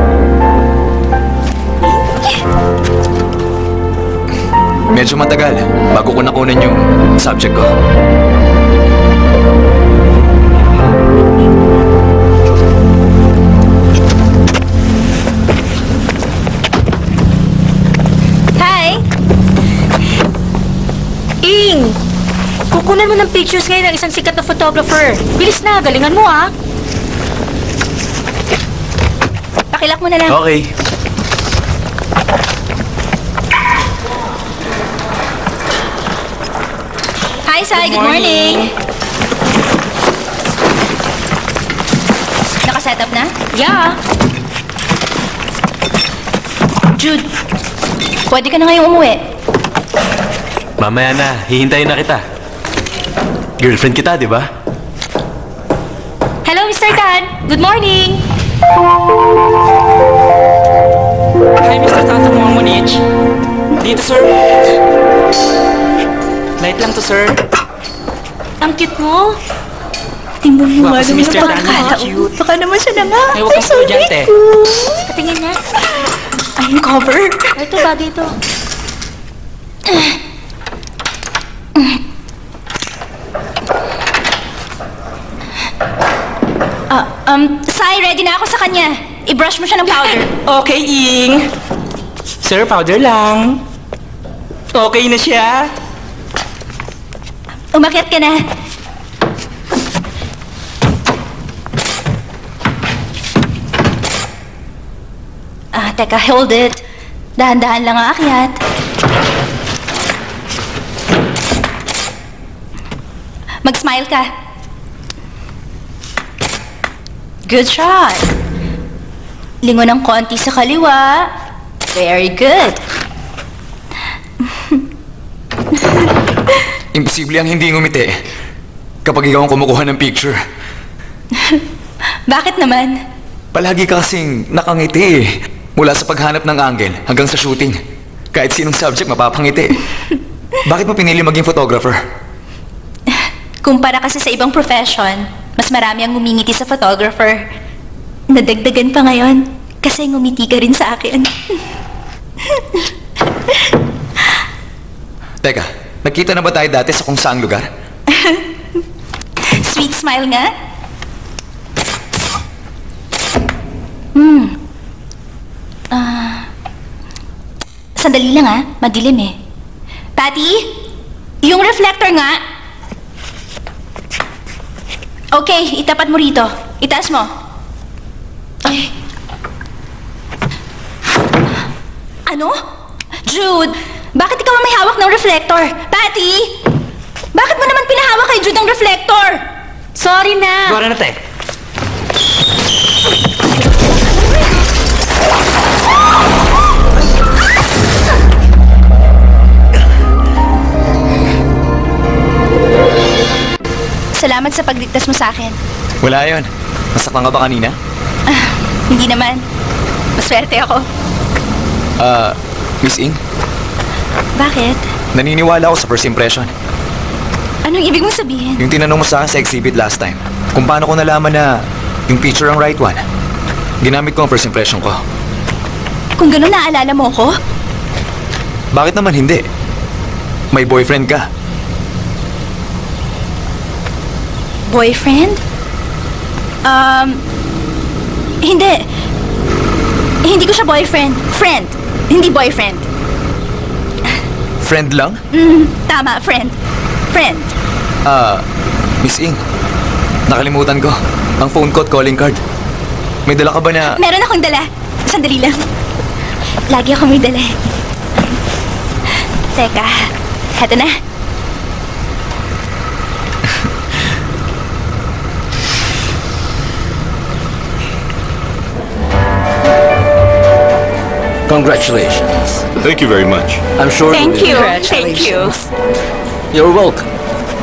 Medyo matagal bago ko nakunan yung subject ko. Hi! Ing! Kukunan mo ng pictures ngayon ng isang sikat na photographer. Bilis na, galingan mo ah. Pakilak mo na lang. Okay. Hi, Sai. Good morning. Nakaset up na? Yeah. Jude, pwede ka na ngayong umuwi. Mamaya na, hihintayin na kita. Girlfriend kita, di ba? Hello, Mr. Tan. Good morning. Hi, Mr. Tan sa Monich. Dito, sir. Light lang to, sir. Ang cute mo. Tingnan mo Wow, nga si naman Mr. ang Tan, pagkakataon. cute. Baka naman siya na nga. Ay, huwag kang estudyante. Patingin na. Ay, yung cover. Ito, bagay ito. Sai, ready na ako sa kanya. I-brush mo siya ng powder. Okay, Ing. Sir, powder lang. Okay na siya. Umakyat ka na. Teka, hold it. Dahan-dahan lang ang akyat. Mag-smile ka. Good shot. Lingon ng konti sa kaliwa. Very good. Imposible ang hindi ngumiti kapag ikaw ang kumukuha ng picture. Bakit naman? Palagi ka kasing nakangiti mula sa paghanap ng angle hanggang sa shooting. Kahit sinong subject mapapangiti. Bakit mo pinili maging photographer? Kumpara kasi sa ibang profession, mas marami ang ngumingiti sa photographer. Nadagdagan pa ngayon kasi ngumiti ka rin sa akin. Teka, nagkita na ba tayo dati sa kung saang lugar? Sweet smile nga. Sandali lang madilim eh. Patty, yung reflector nga. Okay, itapat mo rito. Itaas mo. Ay. Ano? Jude, bakit ikaw ang may hawak ng reflector? Patty! Bakit mo naman pinahawak kay Jude ang reflector? Sorry na. Gora na, te. Salamat sa pagligtas mo sa akin. Wala yon. Nasaktan ka ba kanina? Hindi naman. Maswerte ako. Miss Ing, Bakit? naniniwala ako sa first impression. Anong ibig mong sabihin? Yung tinanong mo sa akin sa exhibit last time, kung paano ko nalaman na yung picture ang right one. Ginamit ko ang first impression ko. Kung gano'n naalala mo ko? Bakit naman hindi? May boyfriend ka. Boyfriend? Hindi. Hindi ko siya boyfriend. Friend. Hindi boyfriend. Friend lang? Tama, friend. Friend. Miss Ing, nakalimutan ko. Ang phone ko at calling card. May dala ka ba na... Meron akong dala. Sandali lang. Lagi ako may dala. Teka, heto na. Congratulations. Thank you very much. I'm sure Thank you. Thank Congratulations. you. You're welcome.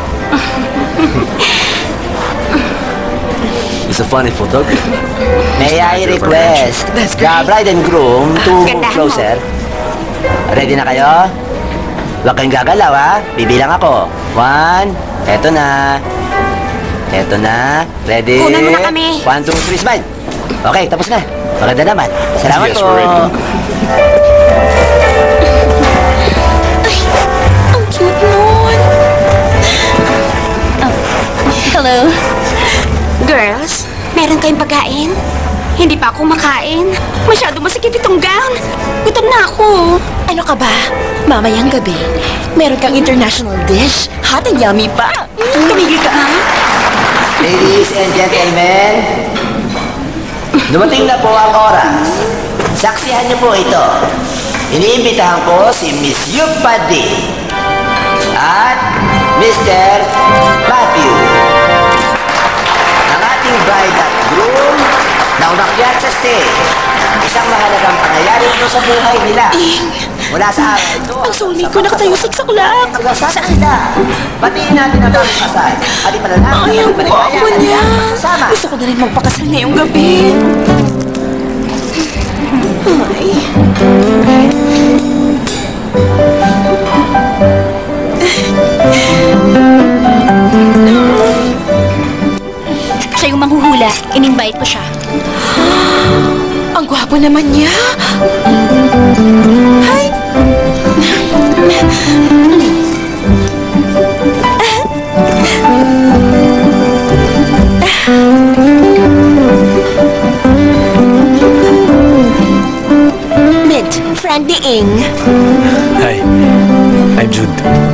It's a funny photography. May I request the bride and groom to move Gandahan mo. closer? Ready na kayo? Huwag kayong gagalaw, ha? Bibilang ako. 1, eto na. Eto na. Ready? Kunan mo na kami. 1, 2, 3, smile. Okay, tapos na. Maganda naman. Salamat Yes, po. we're ready. Ang cute nun. Hello. Girls, meron kayong pagkain? Hindi pa ako makain. Masyado masikip itong gown. Gutom na ako. Ano ka ba? Mamayang gabi, meron kang international dish. Hot and yummy pa. Tumigil ka, ha? Ladies and gentlemen, dumating na po ang oras. Saksihan niyo po ito. Iniimbitahan ko si Miss Yupadi at Mr. Matthew. Ang ating bride at groom na umakyat sa stage. Isang mahalagang pangyayari ito sa buhay nila. Mula sa araw ito. Ang soulmate ko nakatayo 6 o'clock. Saan sila? Batiin natin ang bagong kasal. At ipanalangin Ay, ang guwapo niya. kasama. Gusto ko na rin magpakasal ngayong gabi. Ay. Siya yung manghuhula. In-invite ko siya. Ang gwapo naman niya. Hi. Meet, friend ni Ing. Hi, I'm Jude.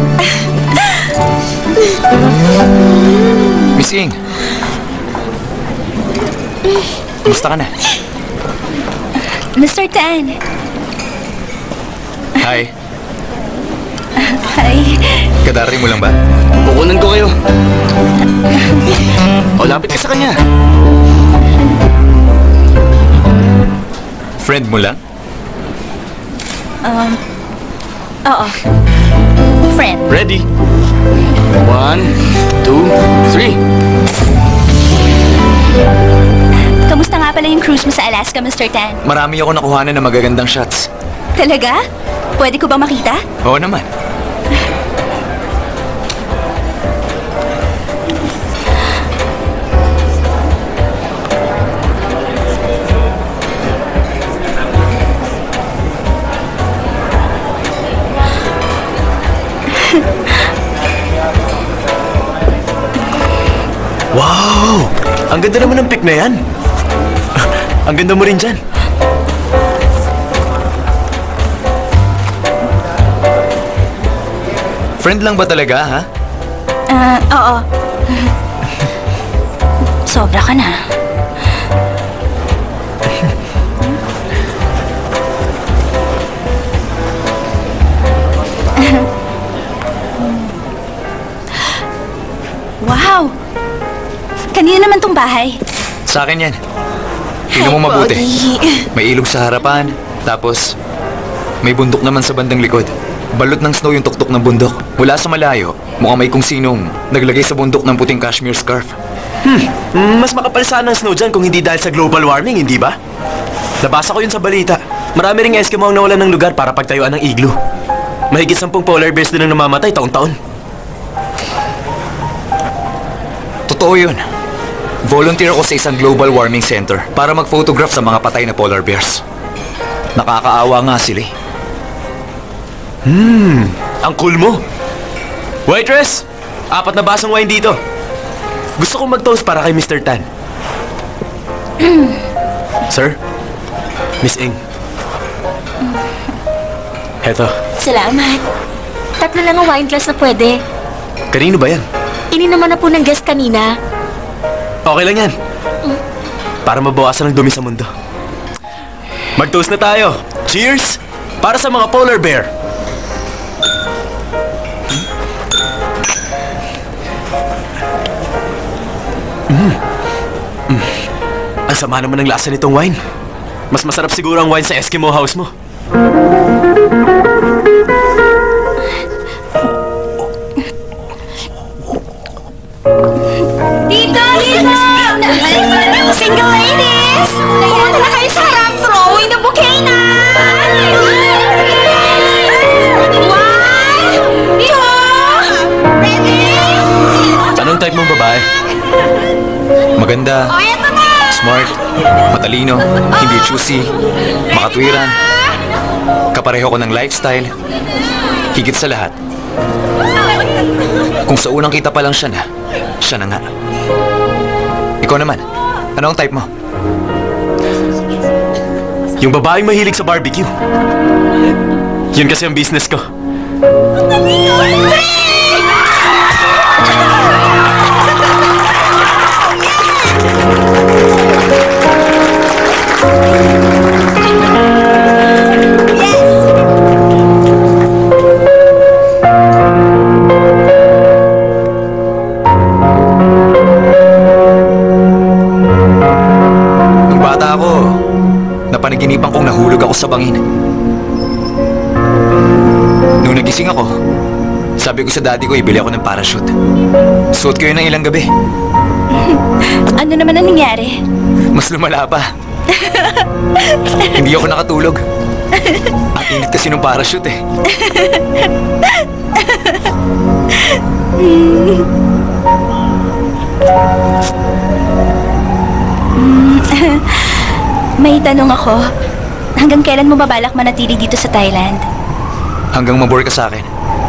Miss Ing. Kumusta ka na? Mr. Tan. Hi. Hi. Kadari mo lang ba? Kukunan ko kayo. O, lapit ka sa kanya. Friend mo lang? Oo. Friend. Ready? 1, 2, 3. Kamusta nga pala yung cruise mo sa Alaska, Mr. Tan? Marami ako nakuhanan ng magagandang shots. Talaga? Pwede ko ba makita? Oo naman. Wow! Ang ganda naman ng pic na yan. Ang ganda mo rin dyan. Friend lang ba talaga, ha? Oo. Sobra ka na. Wow! Kanina naman tong bahay. Sa akin yan. Tingnan mo mabuti. May ilog sa harapan, tapos may bundok naman sa bandang likod. Balot ng snow yung tuktok ng bundok. Mula sa malayo, mukhang may kung sinong naglagay sa bundok ng puting cashmere scarf. Mas makapal sana ang snow dyan kung hindi dahil sa global warming, hindi ba? Nabasa ko yun sa balita. Marami ring Eskimo ang nawalan ng lugar para pagtayuan ng igloo. Mahigit 10 polar bears din ang namamatay taon-taon. Totoo yun. Volunteer ako sa isang global warming center para mag-photograph sa mga patay na polar bears. Nakakaawa nga sila eh. Ang cool mo. Waitress! 4 na basong wine dito. Gusto kong mag-toast para kay Mr. Tan. Sir? Miss Ing. Heto. Salamat. 3 lang ang wine glass na pwede. Kanino ba yan? Ininuman na po ng guest kanina. Okay lang yan. Para mabawasan ang dumi sa mundo. Mag-toast na tayo. Cheers! Para sa mga polar bear. Ang sama naman ng lasa nitong wine. Mas masarap siguro ang wine sa Eskimo house mo. Dito! Single ladies! Punta na kayo sa harap! Throwing the bouquet na! 1, 2, ready? Anong type mong babae? Maganda, O, eto na! smart, matalino, hindi choosy, makatwiran. Kapareho ko ng lifestyle. Higit sa lahat, kung sa unang kita pa lang siya na nga. Ikaw naman, ano ang type mo? Yung babaeng mahilig sa barbecue. Yun kasi ang business ko. Nung bata ako, napanaginipan kong nahulog ako sa bangin. Nung nagising ako, sabi ko sa daddy ko, ibili ako ng parachute. Suot ko yun ng ilang gabi. Ano naman ang nangyari? Mas lumala pa. Hindi ako nakatulog. Ang init kasi ng parachute eh. May tanong ako. Hanggang kailan mo babalak manatili dito sa Thailand? Hanggang mabore ka sa akin.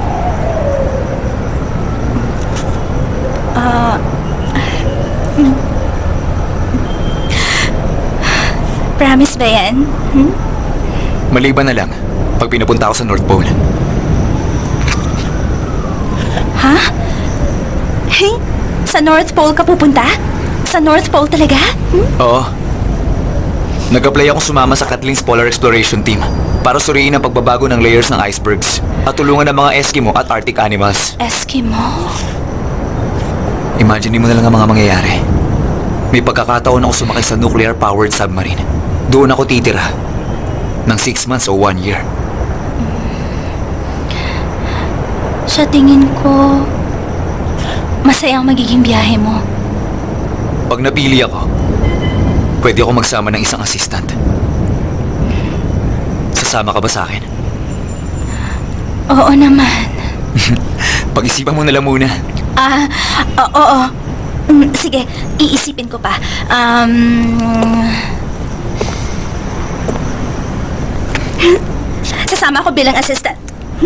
Promise ba yan? Maliban na lang pag pinupunta ako sa North Pole. Ha? Hey, sa North Pole ka pupunta? Sa North Pole talaga? Oo. Nag-apply akong sumama sa Kathleen's Polar Exploration Team para suriin ang pagbabago ng layers ng icebergs at tulungan ang mga Eskimo at Arctic animals. Eskimo? Imagine mo na lang ang mga mangyayari. May pagkakataon ako sumakay sa nuclear-powered submarine. Doon ako titira ng 6 months o 1 year. Sa tingin ko, masaya ang magiging biyahe mo. Pag napili ako, pwede ako magsama ng isang assistant. Sasama ka ba sa akin? Oo naman. Pag-isipan mo na lang muna. Oo. Sige, iisipin ko pa. Sasama ako bilang assistant.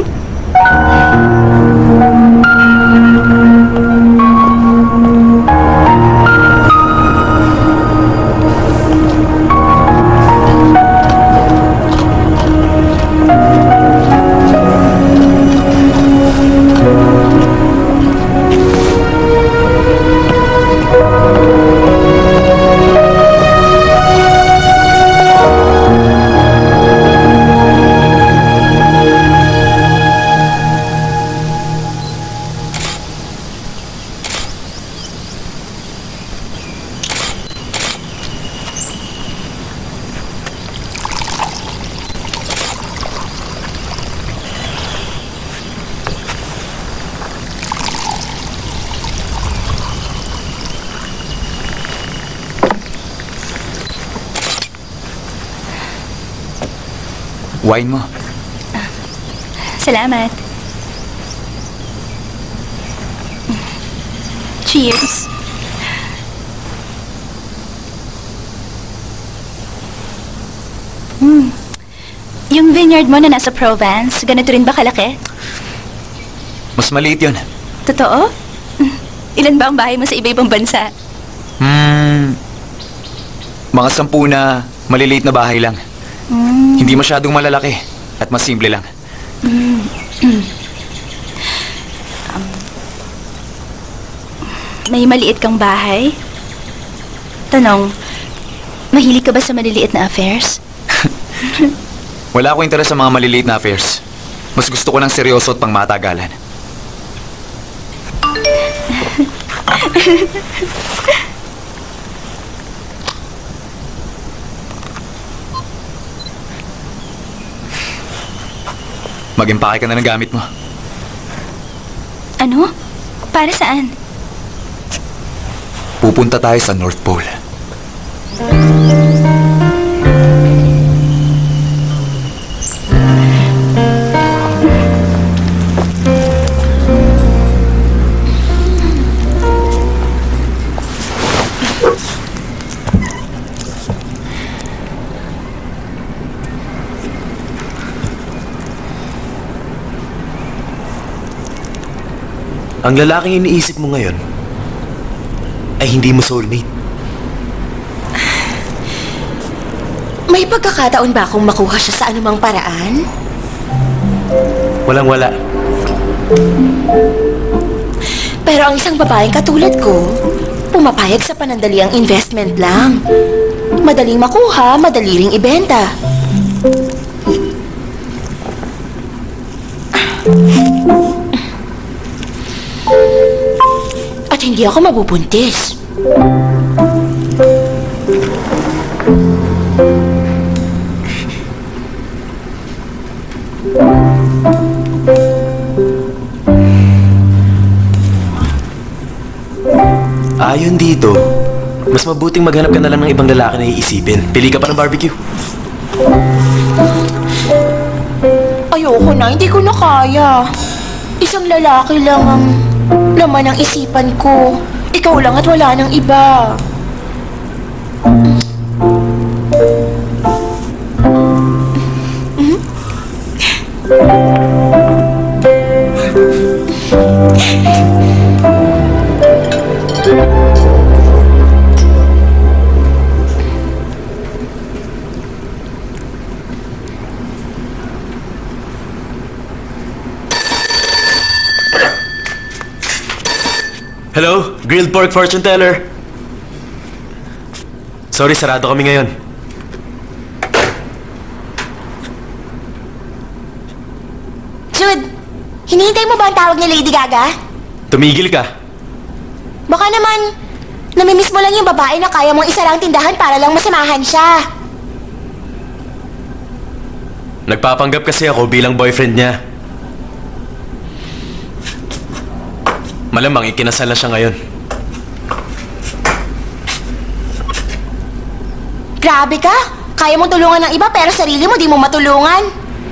Wine mo. Salamat. Cheers. Yung vineyard mo na nasa Provence, ganito rin ba kalaki? Mas maliit yun. Totoo? Ilan ba ang bahay mo sa iba-ibang bansa? Mga 10 na maliliit na bahay lang. Hindi masyadong malalaki at mas simple lang. may maliit kang bahay? Tanong, mahilig ka ba sa maliliit na affairs? Wala akong interes sa mga maliliit na affairs. Mas gusto ko ng seryoso at pangmatagalan. Mag-impake ka na ng gamit mo. Ano? Para saan? Pupunta tayo sa North Pole. Ang lalaking iniisip mo ngayon ay hindi mo soulmate. May pagkakataon ba akong makuha siya sa anumang paraan? Walang-wala. Pero ang isang babaeng katulad ko, pumapayag sa panandaliang investment lang. Madaling makuha, madali ring ibenta. At hindi ako mabubuntis. Ayon dito, mas mabuting maghanap ka na lang ng ibang lalaki na iisipin. Pili ka pa ng barbecue. Ayoko na, hindi ko na kaya. Isang lalaki lang ang laman ng isipan ko. Ikaw lang at wala nang iba. Hello? Grilled pork fortune teller. Sorry, sarado kami ngayon. Jude, hinihintay mo ba ang tawag ni Lady Gaga? Tumigil ka. Baka naman, namimiss mo lang yung babae na kaya mong isa lang tindahan para lang masamahan siya. Nagpapanggap kasi ako bilang boyfriend niya. Malamang ikinasal na siya ngayon. Grabe ka! Kaya mong tulungan ng iba pero sarili mo di mo matulungan.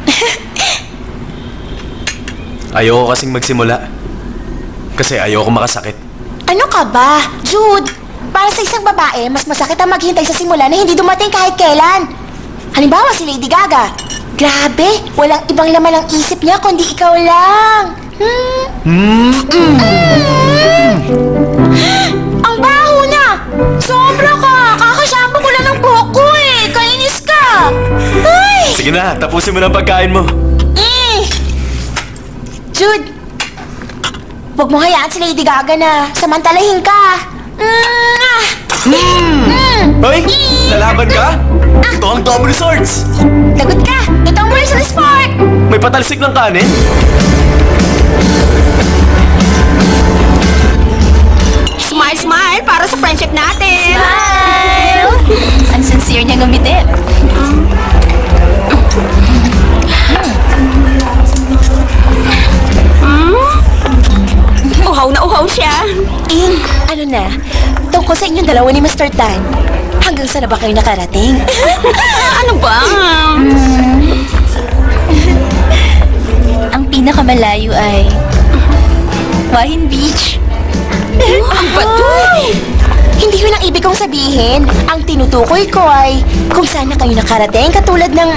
Ayoko kasing magsimula. Kasi ayoko makasakit. Ano ka ba? Jude, para sa isang babae, mas masakit ang maghintay sa simula na hindi dumating kahit kailan. Halimbawa si Lady Gaga. Grabe, walang ibang laman ang isip niya kundi ikaw lang. Ang baho na! Sobra ka! Kakashampoo ko lang ng buhok ko eh! Kainis ka! Ay! Sige na, tapusin mo na ang pagkain mo. Jude, huwag mo hayaan si Lady Gaga na samantalahin ka. Hoy! Lalaban ka? Ito ang double swords! Lagot ka! Ito ang martial sport! May patalsik ng kanin? Smile, smile para sa friendship natin. Smile! Ang sincere niya gumitin. Uhaw na uhaw siya. Ing, ano na? Tungkol sa inyong dalawa ni Mr. Tan. Hanggang saan na ba kayo nakarating? Ano ba? Ang pinakamalayo ay Wahin Beach. Ang bato! Hindi yun ang ibig kong sabihin. Ang tinutukoy ko ay kung saan na kayo nakarating katulad ng...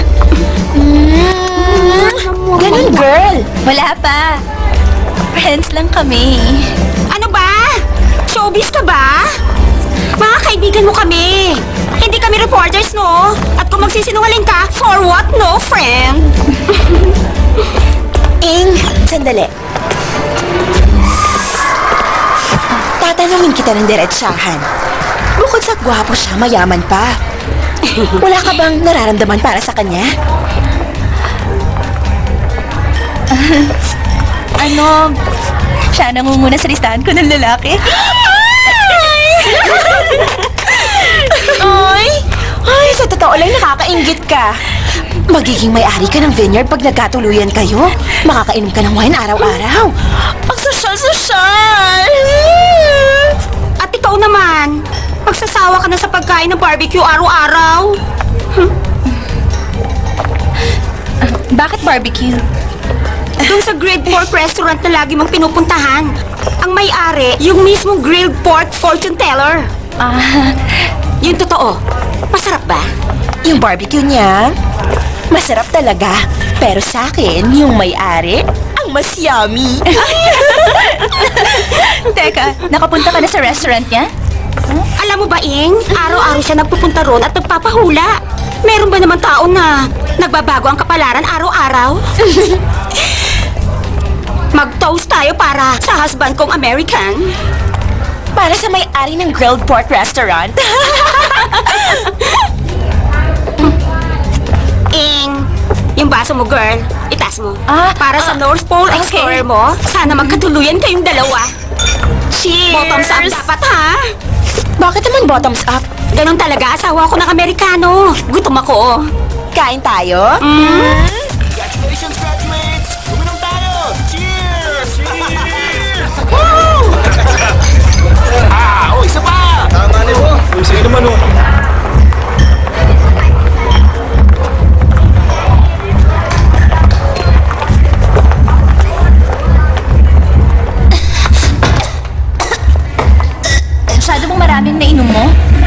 ganun, girl! Wala pa. Friends lang kami. Ano ba? Showbiz ka ba? Mga kaibigan mo kami. Hindi kami reporters, no? At kung magsisinungaling ka, for what, no, friend? Ing, sandali. Tatanungin kita ng diretsahan. Bukod sa gwapo siya, mayaman pa. Wala ka bang nararamdaman para sa kanya? Siya nangunguna sa listahan ko ng lalaki. Ay, sa totoo lang nakakainggit ka. Magiging may-ari ka ng vineyard pag nagkatuluyan kayo. Makakainom ka ng wine araw-araw. Ang sosyal-sosyal! At ikaw naman, magsasawa ka na sa pagkain ng barbecue araw-araw. Bakit barbecue? Doon sa grilled pork restaurant na lagi mong pinupuntahan. Ang may-ari, yung mismong grilled pork fortune teller. Yung totoo, masarap ba? Yung barbecue niya, masarap talaga. Pero sa akin, yung may-ari, ang mas yummy. Teka, nakapunta ka na sa restaurant niya? Alam mo ba, Ing? Araw-araw siya nagpupunta ron at nagpapahula. Meron ba naman tao na nagbabago ang kapalaran araw-araw? Mag-toast tayo para sa husband kong American. Para sa may-ari ng grilled pork restaurant. Ing, yung baso mo, girl, itaas mo. Para sa North Pole Explorer okay. mo, sana magkatuluyan kayong dalawa. Cheers! Bottoms up dapat, ha? Bakit naman bottoms up? Ganon talaga, asawa ko ng Amerikano. Gutom ako. Kain tayo? Congratulations, graduates! Uminom tayo! Cheers! Cheers! Woo! Isa pa! Tama na mo. Sige naman, oh. Masyado mong maraming nainom mo?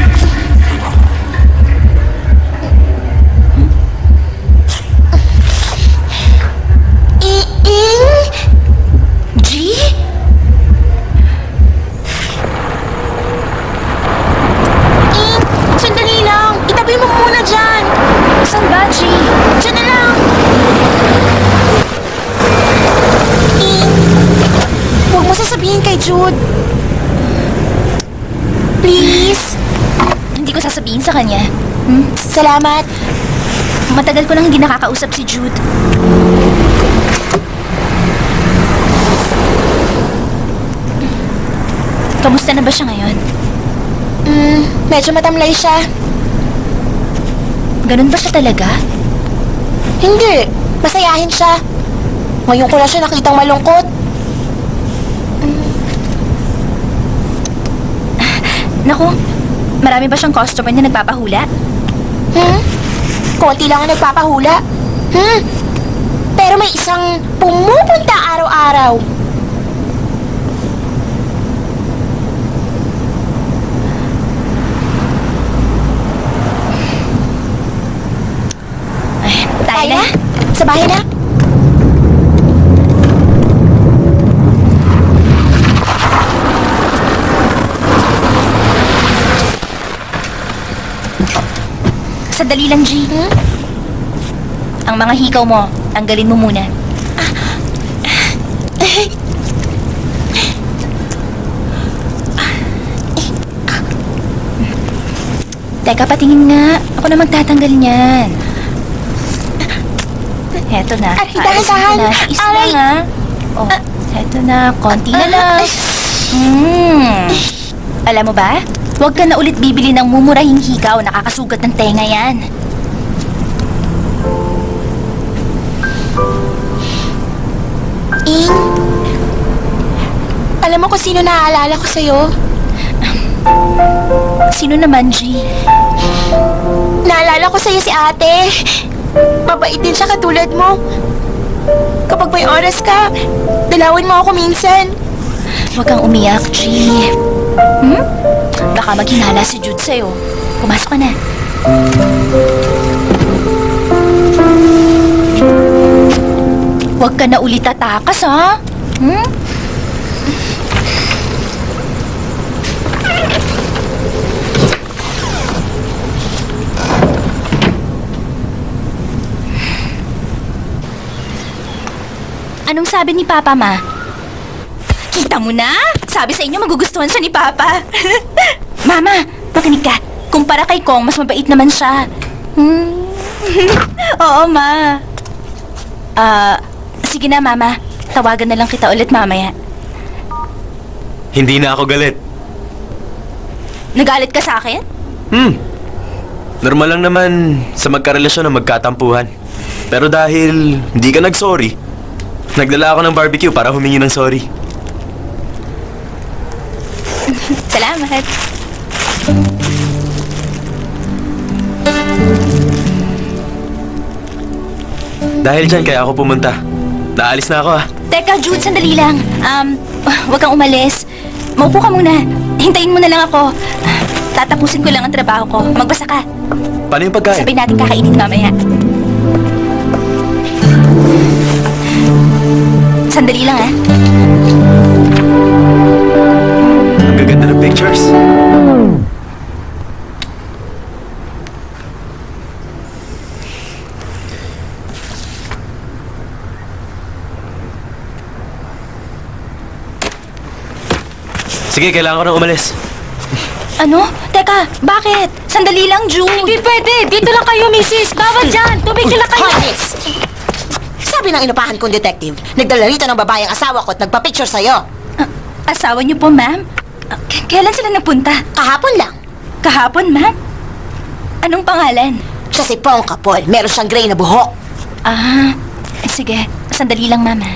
Jude. Please. Hindi ko sasabihin sa kanya. Salamat. Matagal ko nang hindi nakakausap si Jude. Kamusta na ba siya ngayon? Medyo matamlay siya. Ganun ba siya talaga? Hindi. Masayahin siya. Ngayon ko lang siya nakitang malungkot. Naku, marami ba siyang customer na nagpapahula? Konti lang ang nagpapahula. Pero may isang pumupunta araw-araw. Tayo na? Sa bahay na? Sandali lang, G. Ang mga hikaw mo, tanggalin mo muna. Teka, patingin nga. Ako na magtatanggal niyan. Heto na. Dahan-dahan. Tiis lang, ha? Oh, heto na. Konti na lang. Alam mo ba? Huwag ka na ulit bibili ng mumurahing hikaw. Nakakasugat ng tenga yan. Ing, alam mo kung sino naaalala ko sa'yo? Sino naman, G? Naalala ko sa'yo si ate. Mabait din siya katulad mo. Kapag may oras ka, dalawin mo ako minsan. Huwag kang umiyak, G. Baka maghinala si Jude sa'yo. Pumasok ka na. Huwag ka na ulit tatakas, ha? Anong sabi ni Papa, Ma? Kita mo na? Sabi sa inyo magugustuhan siya ni Papa. Mama, makinig ka. Kumpara kay Kong, mas mabait naman siya. Oo, Ma. Sige na, Mama. Tawagan na lang kita ulit mamaya. Hindi na ako galit. Nagalit ka sa akin? Normal lang naman sa magkarelasyon na magkatampuhan. Pero dahil hindi ka nag-sorry, nagdala ako ng barbecue para humingi ng sorry. Salamat. Dahil dyan kaya ako pumunta. Naalis na ako Teka, Jude, sandali lang. Huwag kang umalis. Maupo ka muna. Hintayin mo na lang ako. Tatapusin ko lang ang trabaho ko. Magbasa ka. Paano yung pagkain? Sabay natin kakainin mamaya. Sandali lang, Ang gaganda ng pictures. Sige, kailangan ko nang umalis. Ano? Teka, bakit? Sandali lang, Jude. Hindi pwede. Dito lang kayo, Mrs. Bawal dyan. Tumigil lang kayo. Hoy, miss! Sabi ng inupahan kong detective, nagdala rito ng babae ang asawa ko at nagpa-picture sa'yo. Asawa niyo po, ma'am? Kailan sila nagpunta? Kahapon lang. Kahapon, ma'am? Anong pangalan? Siya si Pong Kapol. Meron siyang gray na buhok. Sige. Sandali lang, ma'am,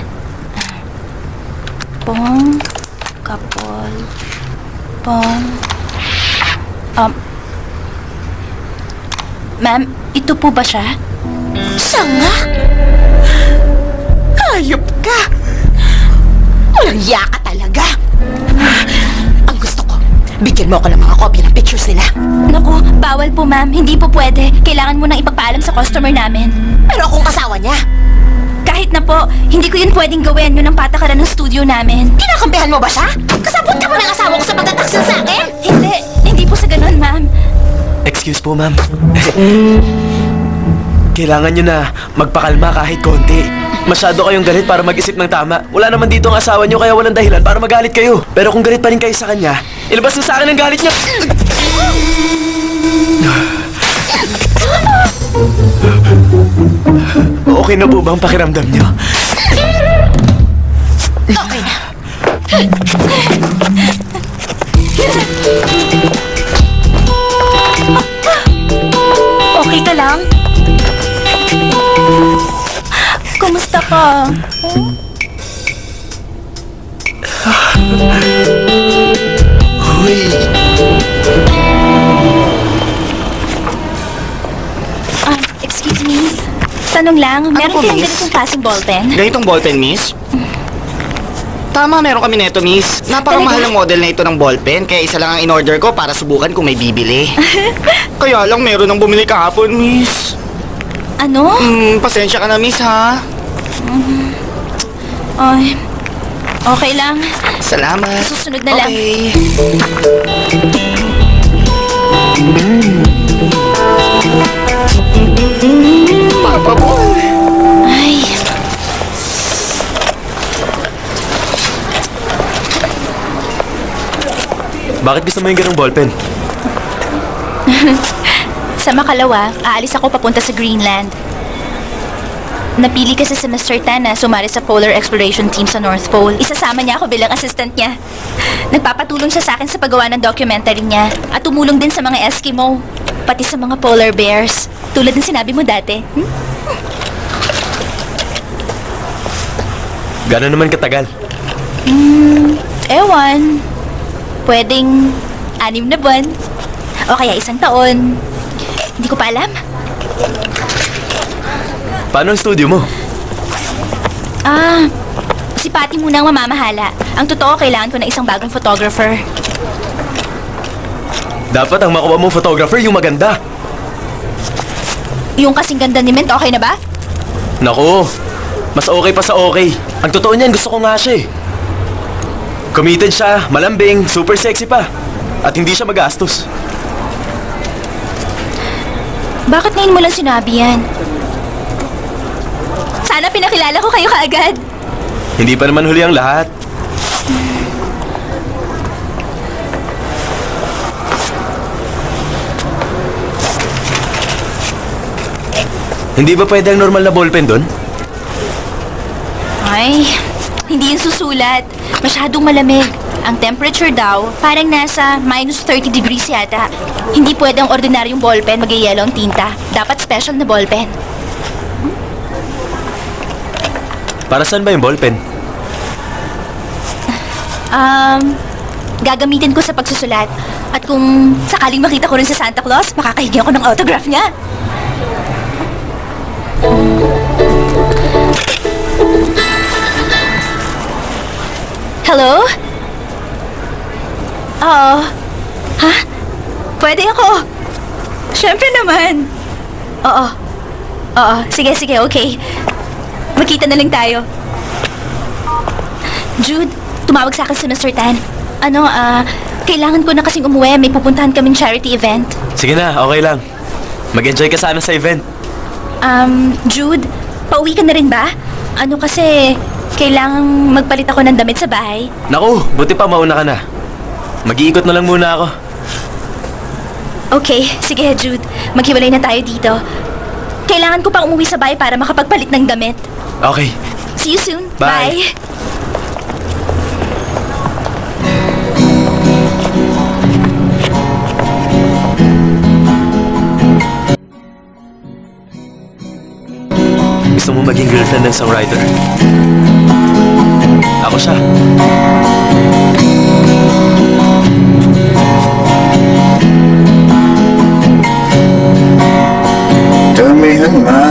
Pong Kapol. Pong... Ma'am, ito po ba siya? Siya nga? Hayop ka! Walang iya ka talaga! Ang gusto ko, bigyan mo ako ng mga kopya ng pictures nila. Naku, bawal po, ma'am. Hindi po pwede. Kailangan mo nang ipagpaalam sa customer namin. Pero akong asawa niya. Kahit na po, hindi ko yun pwedeng gawin. Yun ang patakaran ng studio namin. Kinakampihan mo ba siya? Kasabot ka mo ng asawa ko sa pagtataksil sa akin? Hindi po sa ganun, ma'am. Excuse po, ma'am. Kailangan nyo na magpakalma kahit konti. Masyado kayong galit para mag-isip ng tama. Wala naman dito ang asawa nyo kaya walang dahilan para magalit kayo. Pero kung galit pa rin kayo sa kanya, ilabas nyo sa akin ang galit niya. Okay na po ba ang pakiramdam nyo? Okay na. Okay ka lang? Kumusta ka? Excuse me. Tanong lang, meron po, kayong miss? ganitong klaseng ballpen? Ganitong ballpen, miss? Tama, meron kami neto, miss. Napakamahal ng model na ito ng ballpen, kaya isa lang ang in-order ko para subukan kung may bibili. Kaya lang meron ng bumili kahapon, miss. Ano? Pasensya ka na, miss, ha? Ay, okay lang. Salamat. Susunod na lang. Papa mo. Ay. Bakit gusto mo yung ganong ballpen? Sa makalawa, aalis ako papunta sa Greenland. Napili kasi si Mr. Tan na sumali sa Polar Exploration Team sa North Pole. Isasama niya ako bilang assistant niya. Nagpapatulong siya sa akin sa paggawa ng documentary niya at tumulong din sa mga Eskimo, pati sa mga polar bears, tulad ng sinabi mo dati. Gano'n naman katagal? Ewan. Pwedeng 6 na buwan. O kaya 1 taon. Hindi ko pa alam. Paano ang studio mo? Si Patty muna ang mamamahala. Ang totoo, kailangan ko ng isang bagong photographer. Dapat ang makuha mong photographer yung maganda. Yung kasing ganda ni Mint, okay na ba? Naku, mas okay pa sa okay. Ang totoo niyan, gusto ko nga siya eh. Committed siya, malambing, super sexy pa. At hindi siya magastos. Bakit ngayon mo lang sinabi yan? Sana pinakilala ko kayo kaagad. Hindi pa naman huli ang lahat. Hindi ba pwede ang normal na ballpen doon? Ay, hindi yun susulat. Masyadong malamig. Ang temperature daw, parang nasa minus 30 degrees yata. Hindi pwede ang ordinaryong ballpen mag-yellow ang tinta. Dapat special na ballpen. Para saan ba yung ballpen? Gagamitin ko sa pagsusulat. At kung sakaling makita ko rin sa Santa Claus, makakahingi ako ng autograph niya. Hello? Oo. Ha? Pwede ako. Siyempre naman. Oo. Oo. Sige, okay. Magkita na lang tayo. Jude, tumawag sa akin si Mr. Tan. Kailangan ko na kasing umuwi. May pupuntahan kaming charity event. Sige na, okay lang. Mag-enjoy ka sana sa event. Jude, pauwi ka na rin ba? Kasi kailangang magpalit ako ng damit sa bahay. Naku, buti pa mauna ka na. Mag-iikot na lang muna ako. Okay, sige Jude. Maghiwalay na tayo dito. Kailangan ko pang umuwi sa bahay para makapagpalit ng damit. Okay. See you soon. Bye. Bye. Gusto mo maging girlfriend ng songwriter? Ako siya. เธอไม่หันมา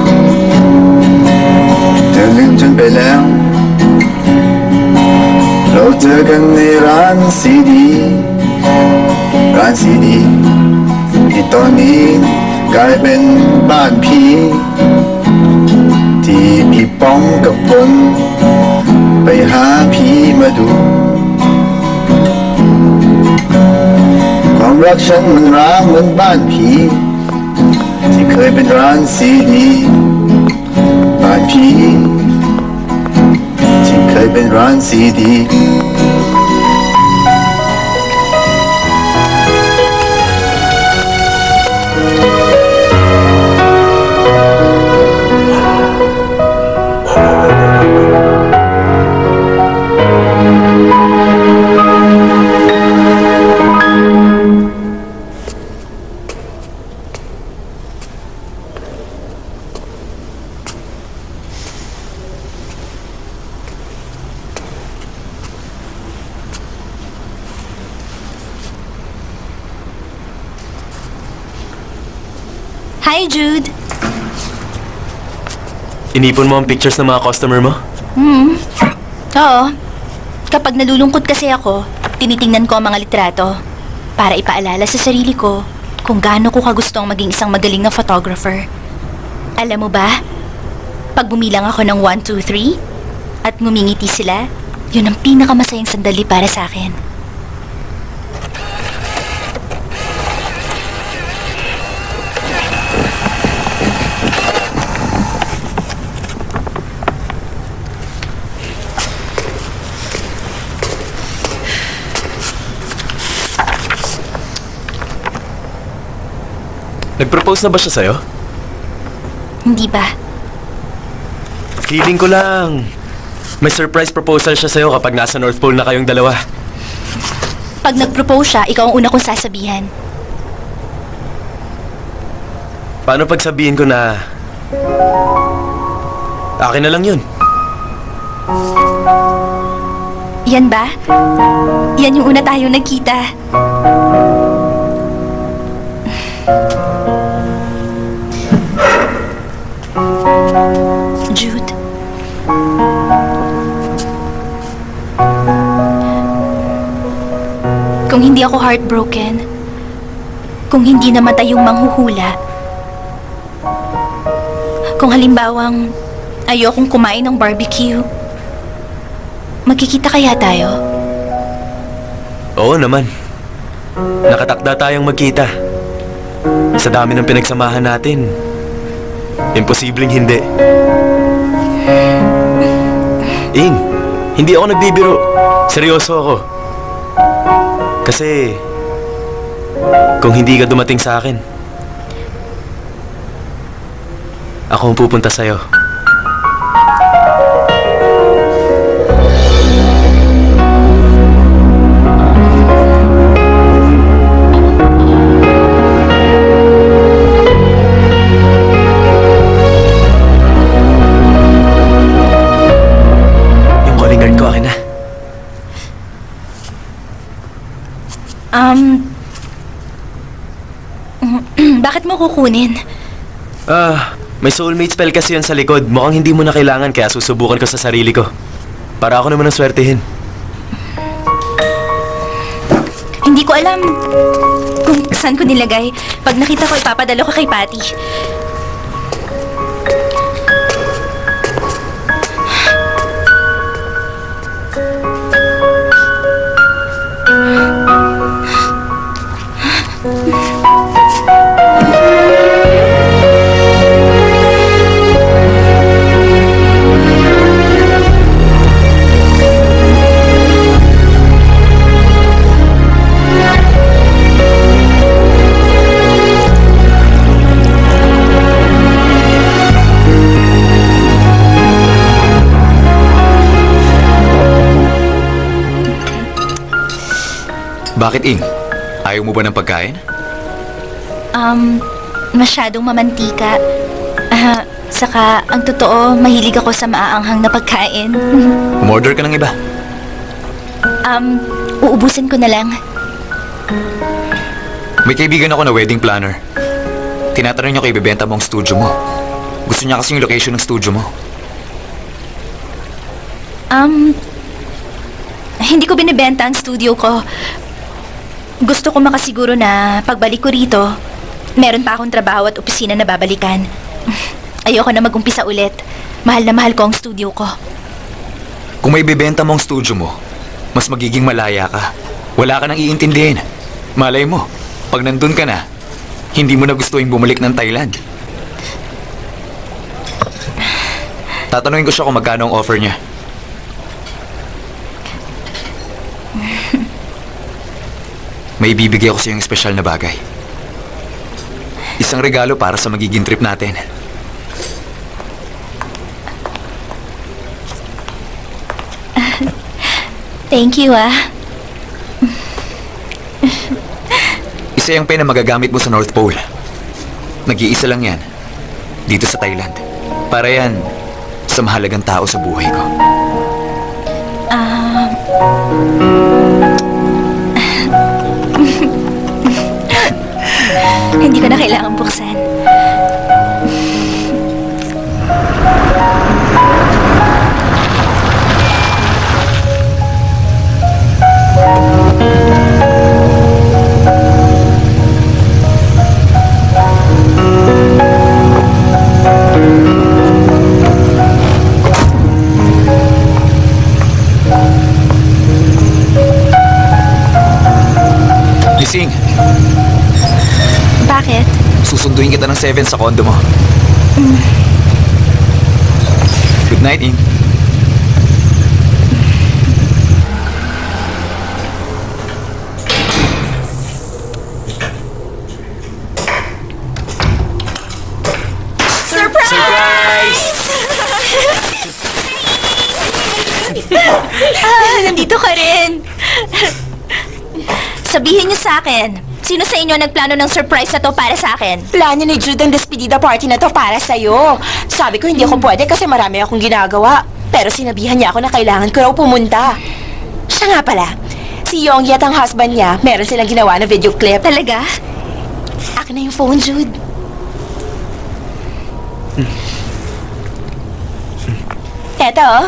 เธอลืมฉันไปแล้วเราเจอกันในร้านซีดีที่ตอนนี้กลายเป็นบ้านผีที่พี่ป้องกับฝนไปหาผีมาดูความรักฉันมันร้างเหมือนบ้านผีที่เคยเป็นร้านซีดีบ้านผีที่เคยเป็นร้านซีดี Hi, Jude. Inipon mo ang pictures ng mga customer mo? Oo. Kapag nalulungkot kasi ako, tinitingnan ko ang mga litrato para ipaalala sa sarili ko kung gaano ko kagustong maging isang magaling na photographer. Alam mo ba, pag bumilang ako ng 1, 2, 3 at ngumingiti sila, yun ang pinakamasayang sandali para sa akin. Nag-propose na ba siya sa'yo? Hindi ba? Feeling ko lang. May surprise proposal siya sa'yo kapag nasa North Pole na kayong dalawa. Pag nag-propose siya, ikaw ang una kong sasabihan. Paano pag sabihin ko na akin na lang yun? Yan ba? Yan yung una tayong nagkita. Jude. Kung hindi ako heartbroken, kung hindi namatay yung manghuhula, kung halimbawang ayokong kumain ng barbecue, magkikita kaya tayo? Oo naman. Nakatakda tayong magkita. Sa dami ng pinagsamahan natin, imposibleng hindi. Ing, hindi ako nagbibiro. Seryoso ako. Kasi, kung hindi ka dumating sa akin, Ako ang pupunta sa'yo. Yung calling card ko, akin na. Bakit mo kukunin? May soulmate spell kasi yun sa likod. Mukhang hindi mo na kailangan kaya susubukan ko sa sarili ko. Para ako naman ang swertehin. Hindi ko alam kung saan ko nilagay. Pag nakita ko, ipapadalo ko kay Patty. Bakit, Ing? Ayaw mo ba ng pagkain? Masyadong mamantika. Saka, ang totoo, mahilig ako sa maaanghang na pagkain. Umorder ka ng iba. Uubusin ko na lang. May kaibigan ako na wedding planner. Tinatanong niya kung ibebenta mo ang studio mo. Gusto niya kasi yung location ng studio mo. Hindi ko binibenta ang studio ko. Gusto ko makasiguro na pagbalik ko rito, meron pa akong trabaho at opisina na babalikan. Ayoko na mag-umpisa ulit. Mahal na mahal ko ang studio ko. Kung may bibenta mo ang studio mo, mas magiging malaya ka. Wala ka nang iintindihin. Malay mo, pag nandun ka na, hindi mo na gusto yung bumalik ng Thailand. Tatanungin ko siya kung magkano ang offer niya. May ibibigay ako sa iyong espesyal na bagay. Isang regalo para sa magiging trip natin. Thank you, Isa yung pen na magagamit mo sa North Pole. Nag-iisa lang yan. Dito sa Thailand. Para yan sa mahalagang tao sa buhay ko. Hindi ko na kailangan buksan. Gising! Bakit? Susunduin kita ng 7 sa kondo mo. Good night, Ing. Surprise! Nandito ka rin. Sabihin niyo sa akin, sino sa inyo nagplano ng surprise na to para sa akin? Plano ni Jude ang despedida party na to para sa'yo. Sabi ko hindi ako pwede kasi marami akong ginagawa. Pero sinabihan niya ako na kailangan ko raw pumunta. Siya nga pala, si Yonggi at ang husband niya, meron silang ginawa na video clip. Talaga? Akin na yung phone, Jude. Eto, oh.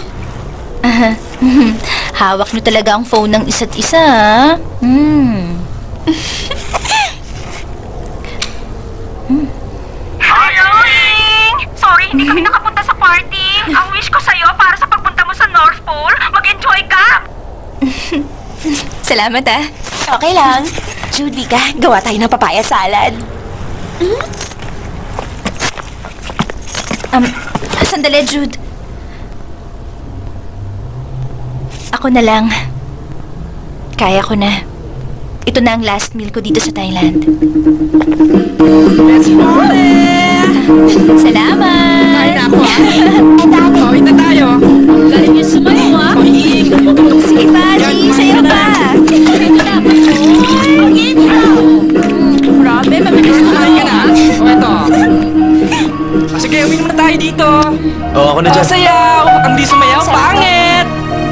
Hawak niyo talaga ang phone ng isa't isa, Hello, Ing! Sorry, hindi kami nakapunta sa party. Ang wish ko sa'yo para sa pagpunta mo sa North Pole, mag-enjoy ka! Salamat, Okay lang. Jude, ka, gawa tayo ng papaya salad. Sandali, Jude. Ako na lang. Kaya ko na. Ito na ang last meal ko dito sa Thailand. Let's roll it! Salamat! Kain na ako Kawin na tayo. Galing yung sumayo, ha? Sige pa, G. Sayo pa. Grabe, mabilis mo Kain ka na. O, eto. Sige, uminom na tayo dito. Oo, ako na dyan. Sayaw! Ang di sumayaw, pangit!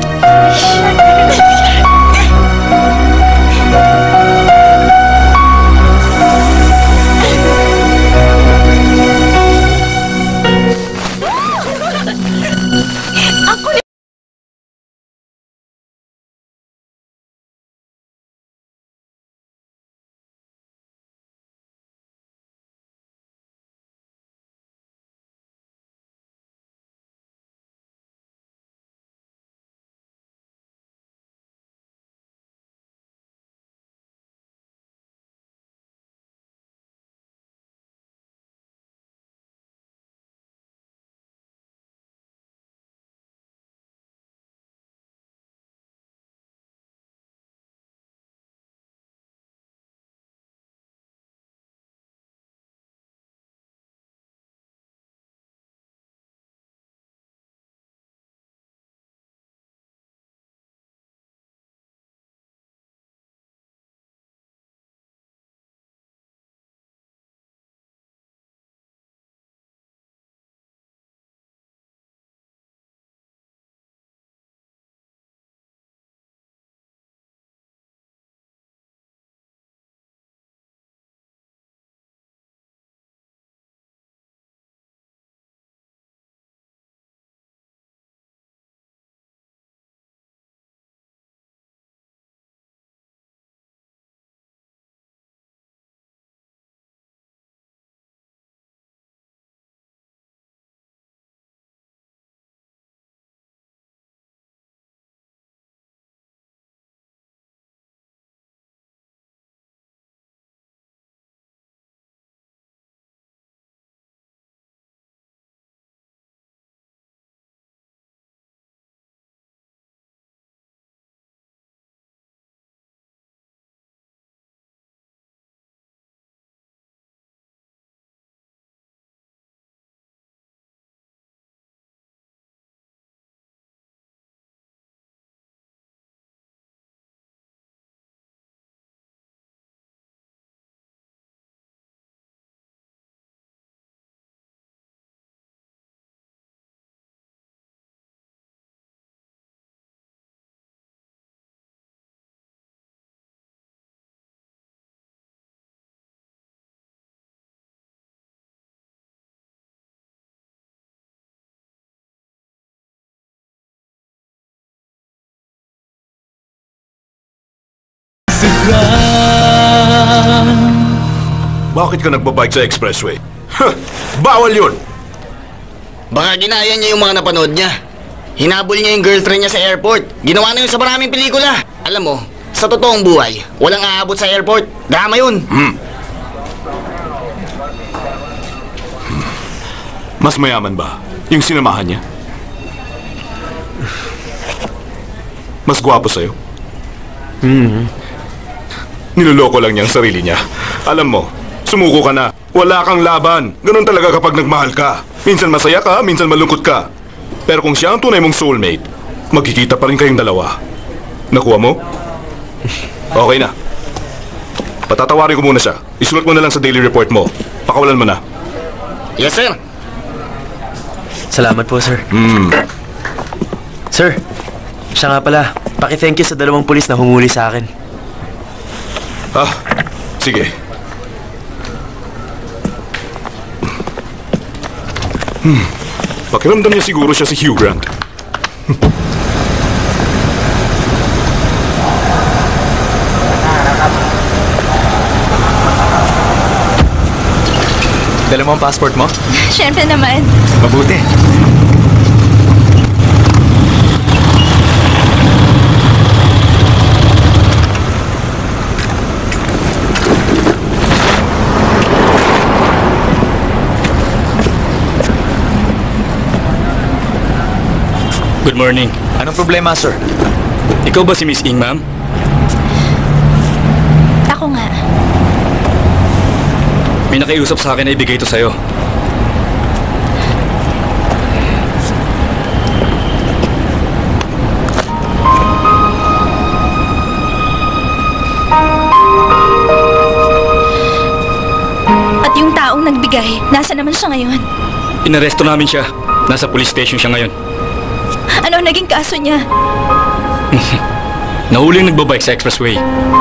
Bakit ka nagbabike sa expressway? Bawal yun! Baka ginaya niya yung mga napanood niya. Hinabol niya yung girlfriend niya sa airport. Ginawa na yun sa maraming pelikula. Alam mo, sa totoong buhay, walang aabot sa airport. Drama yun. Mas mayaman ba yung sinamahan niya? Mas gwapo sa'yo? Niloloko lang niya ang sarili niya. Alam mo, sumuko ka na. Wala kang laban. Ganun talaga kapag nagmahal ka. Minsan masaya ka, minsan malungkot ka. Pero kung siya ang tunay mong soulmate, magkikita pa rin kayong dalawa. Nakuha mo? Okay na. Patatawarin ko muna siya. Isulat mo na lang sa daily report mo. Pakawalan mo na. Yes, sir. Salamat po, sir. Sir, siya nga pala. Paki-thank you sa 2 pulis na humuli sa akin. Ah, sige. Pakiramdam niya siguro siya si Hugh Grant. Dala mo ang passport mo? Siyempre naman. Mabuti. Good morning. Anong problema, sir? Ikaw ba si Miss Ing, ma'am? Ako nga. May nakiusap sa akin na ibigay ito sa'yo. nagbigay. Nasa naman siya ngayon? Inaresto namin siya. Nasa police station siya ngayon. Ano ang naging kaso niya? Nahuling nagbabike sa expressway.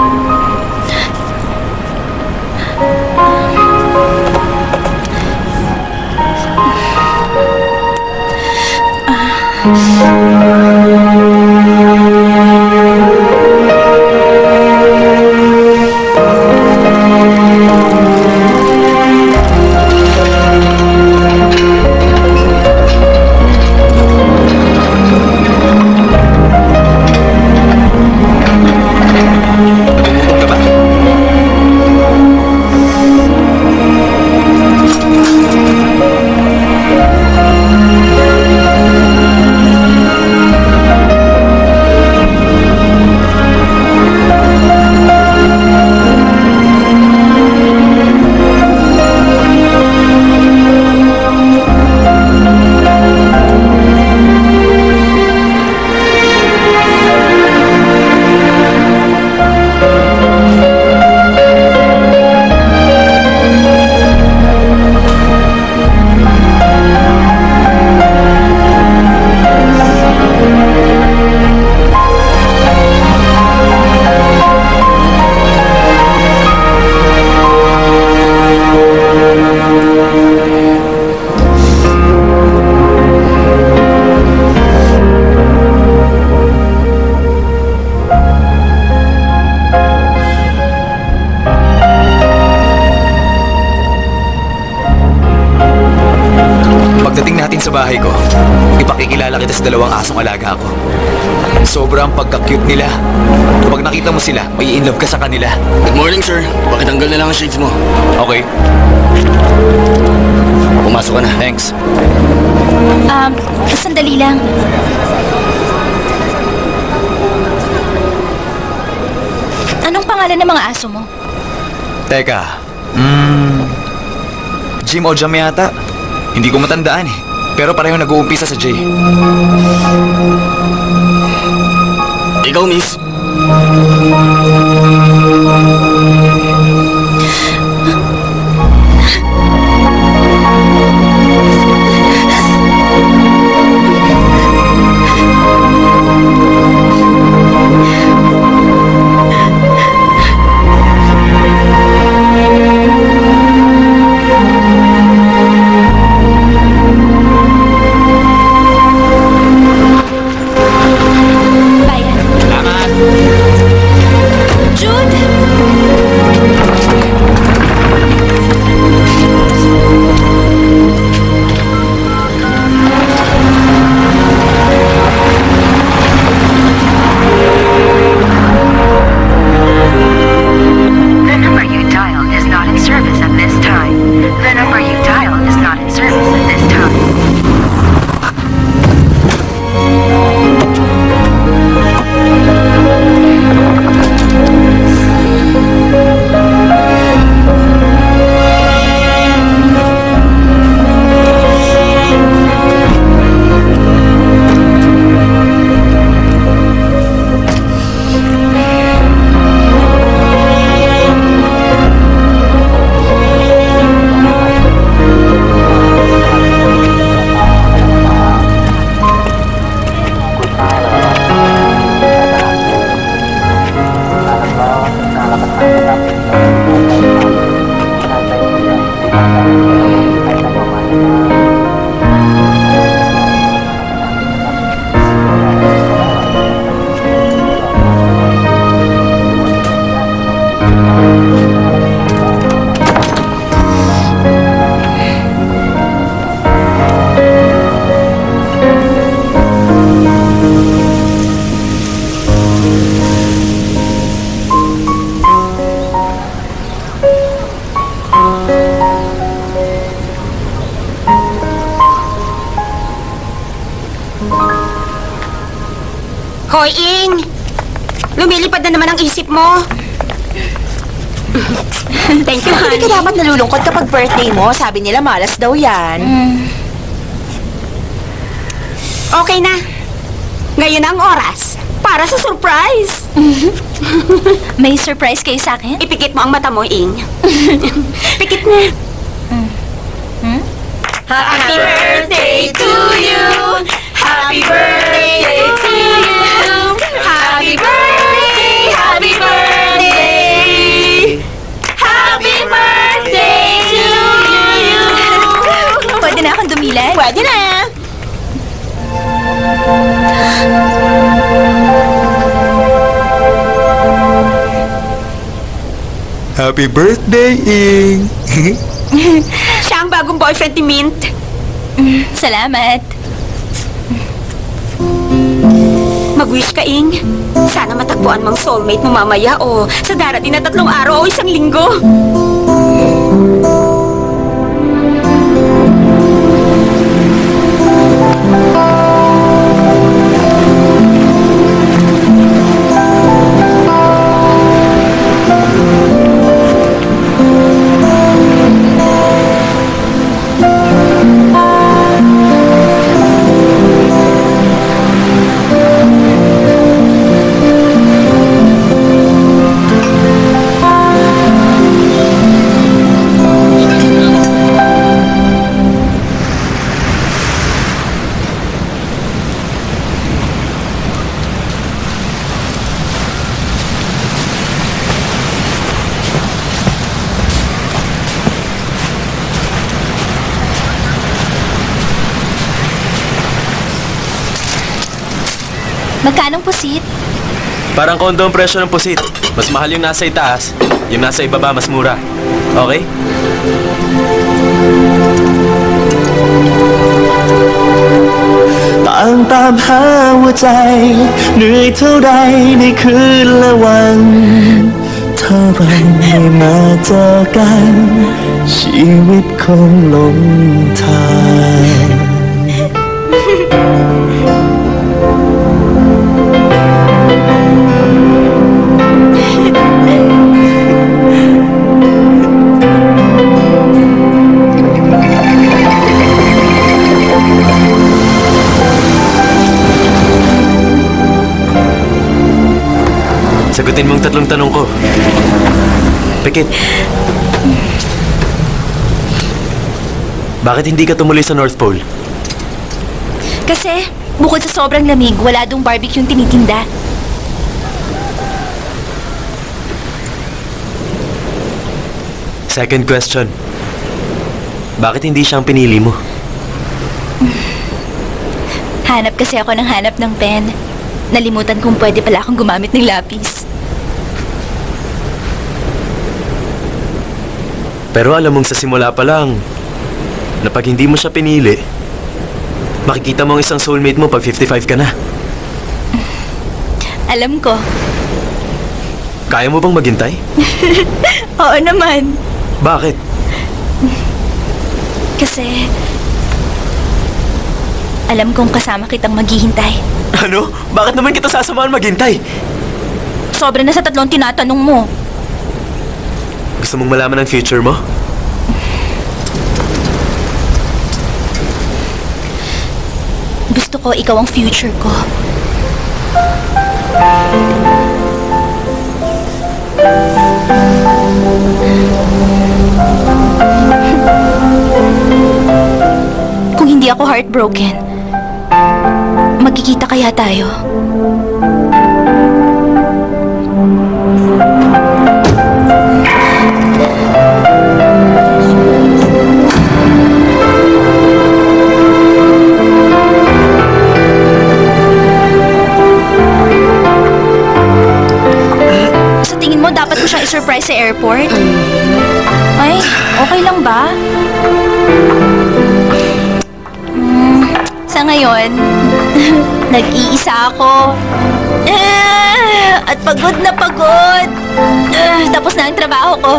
Pagdating natin sa bahay ko, ipakikilala kita sa dalawang asong alaga ko. Sobrang pagka-cute nila. Kapag nakita mo sila, may in-love ka sa kanila. Good morning, sir. Pakitanggal na lang ang shades mo. Okay. Pumasok ka na. Thanks. Sandali lang. Anong pangalan ng mga aso mo? Teka. Jim o Jam yata. Hindi ko matandaan eh. Pero pareho nag-uumpisa sa J. Ikaw, miss. Hoy, Ing! Lumilipad na naman ang isip mo. Thank you, honey. Hindi ka dapat nalulungkot kapag birthday mo. Sabi nila malas daw yan. Okay na. Ngayon ang oras para sa surprise. May surprise kayo sa akin? Ipikit mo ang mata mo, Ing. Pikit na. Happy birthday to you. Happy birthday to you. Happy birthday, happy birthday. Happy birthday to you. Pwede na akong dumilan? Pwede na. Happy birthday, Ing! Siya ang bagong boyfriend ni Mint. Salamat. Mag-wish ka, Ing. Sana matagpuan mang soulmate mo mamaya o sa darating na 3 araw o 1 linggo. Magkanong pusit? Parang kondo ang presyo ng pusit. Mas mahal yung nasa itaas, yung nasa ibaba mas mura. Okay? ต่างตามหาหัวใจเหนื่อยเท่าไรในคืนและวันถ้าเราไม่มาเจอกันชีวิตคงหลงทาง Sagutin mong 3 tanong ko. Pikit. Bakit hindi ka tumuloy sa North Pole? Kasi, bukod sa sobrang lamig, wala dong barbecue yung tinitinda. Second question. Bakit hindi siyang pinili mo? Hanap kasi ako ng hanap ng pen. Nalimutan kung pwede pala akong gumamit ng lapis. Pero alam mong sa simula pa lang, na pag hindi mo siya pinili, makikita mo ang isang soulmate mo pag 55 ka na. Alam ko. Kaya mo bang maghintay? Oo naman. Bakit? Kasi, alam kong kasama kitang maghihintay. Ano? Bakit naman kita sasamahan maghintay? Sobra na sa 3 tinatanong mo. Gusto mong malaman ang future mo? Gusto ko ikaw ang future ko. Kung hindi ako heartbroken, magkikita kaya tayo? Sa tingin mo, dapat ko siyang i-surprise sa airport? Ay, okay lang ba? Sa ngayon, nag-iisa ako. At pagod na pagod. Tapos na ang trabaho ko.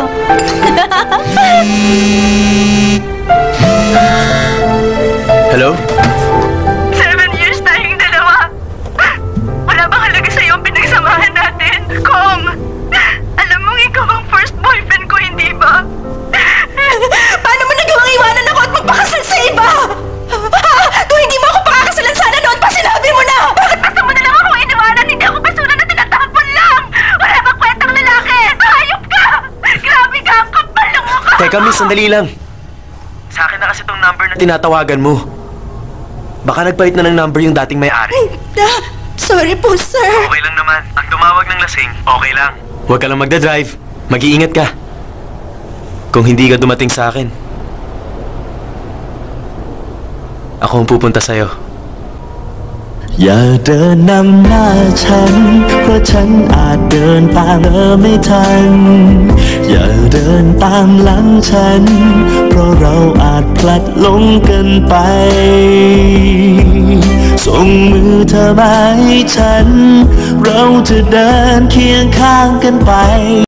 Hello? 7 years tayong dalawa. Wala bang halaga sa'yo ang pinagsamahan natin? Kong, alam mong ikaw ang first boyfriend ko, hindi ba? Paano mo nagawang iwanan ako at magpakasal sa iba? Kung hindi mo ako pakakasalan, sana noon pa sinabi mo na! Bakit basta mo na lang akong iniwanan? Hindi ako basura na tinatapon lang! Wala bang kwentang lalaki? Hayop ka! Grabe ka! Ang kapal ng mukha! Teka, miss, sandali lang. Sa akin na kasi tong number na tinatawagan mo. Baka nagpalit na ng number yung dating may-ari. Sorry po, sir. Okay lang naman. Ang tumawag ng lasing, okay lang. Huwag ka lang magdadrive. Mag-iingat ka. Kung hindi ka dumating sa akin, ako ang pupunta sa'yo. อย่าเดินนำหน้าฉันเพราะฉันอาจเดินตามเธอไม่ทันอย่าเดินตามหลังฉันเพราะเราอาจพลัดหลงกันไปส่งมือเธอมาให้ฉันเราจะเดินเคียงข้างกันไป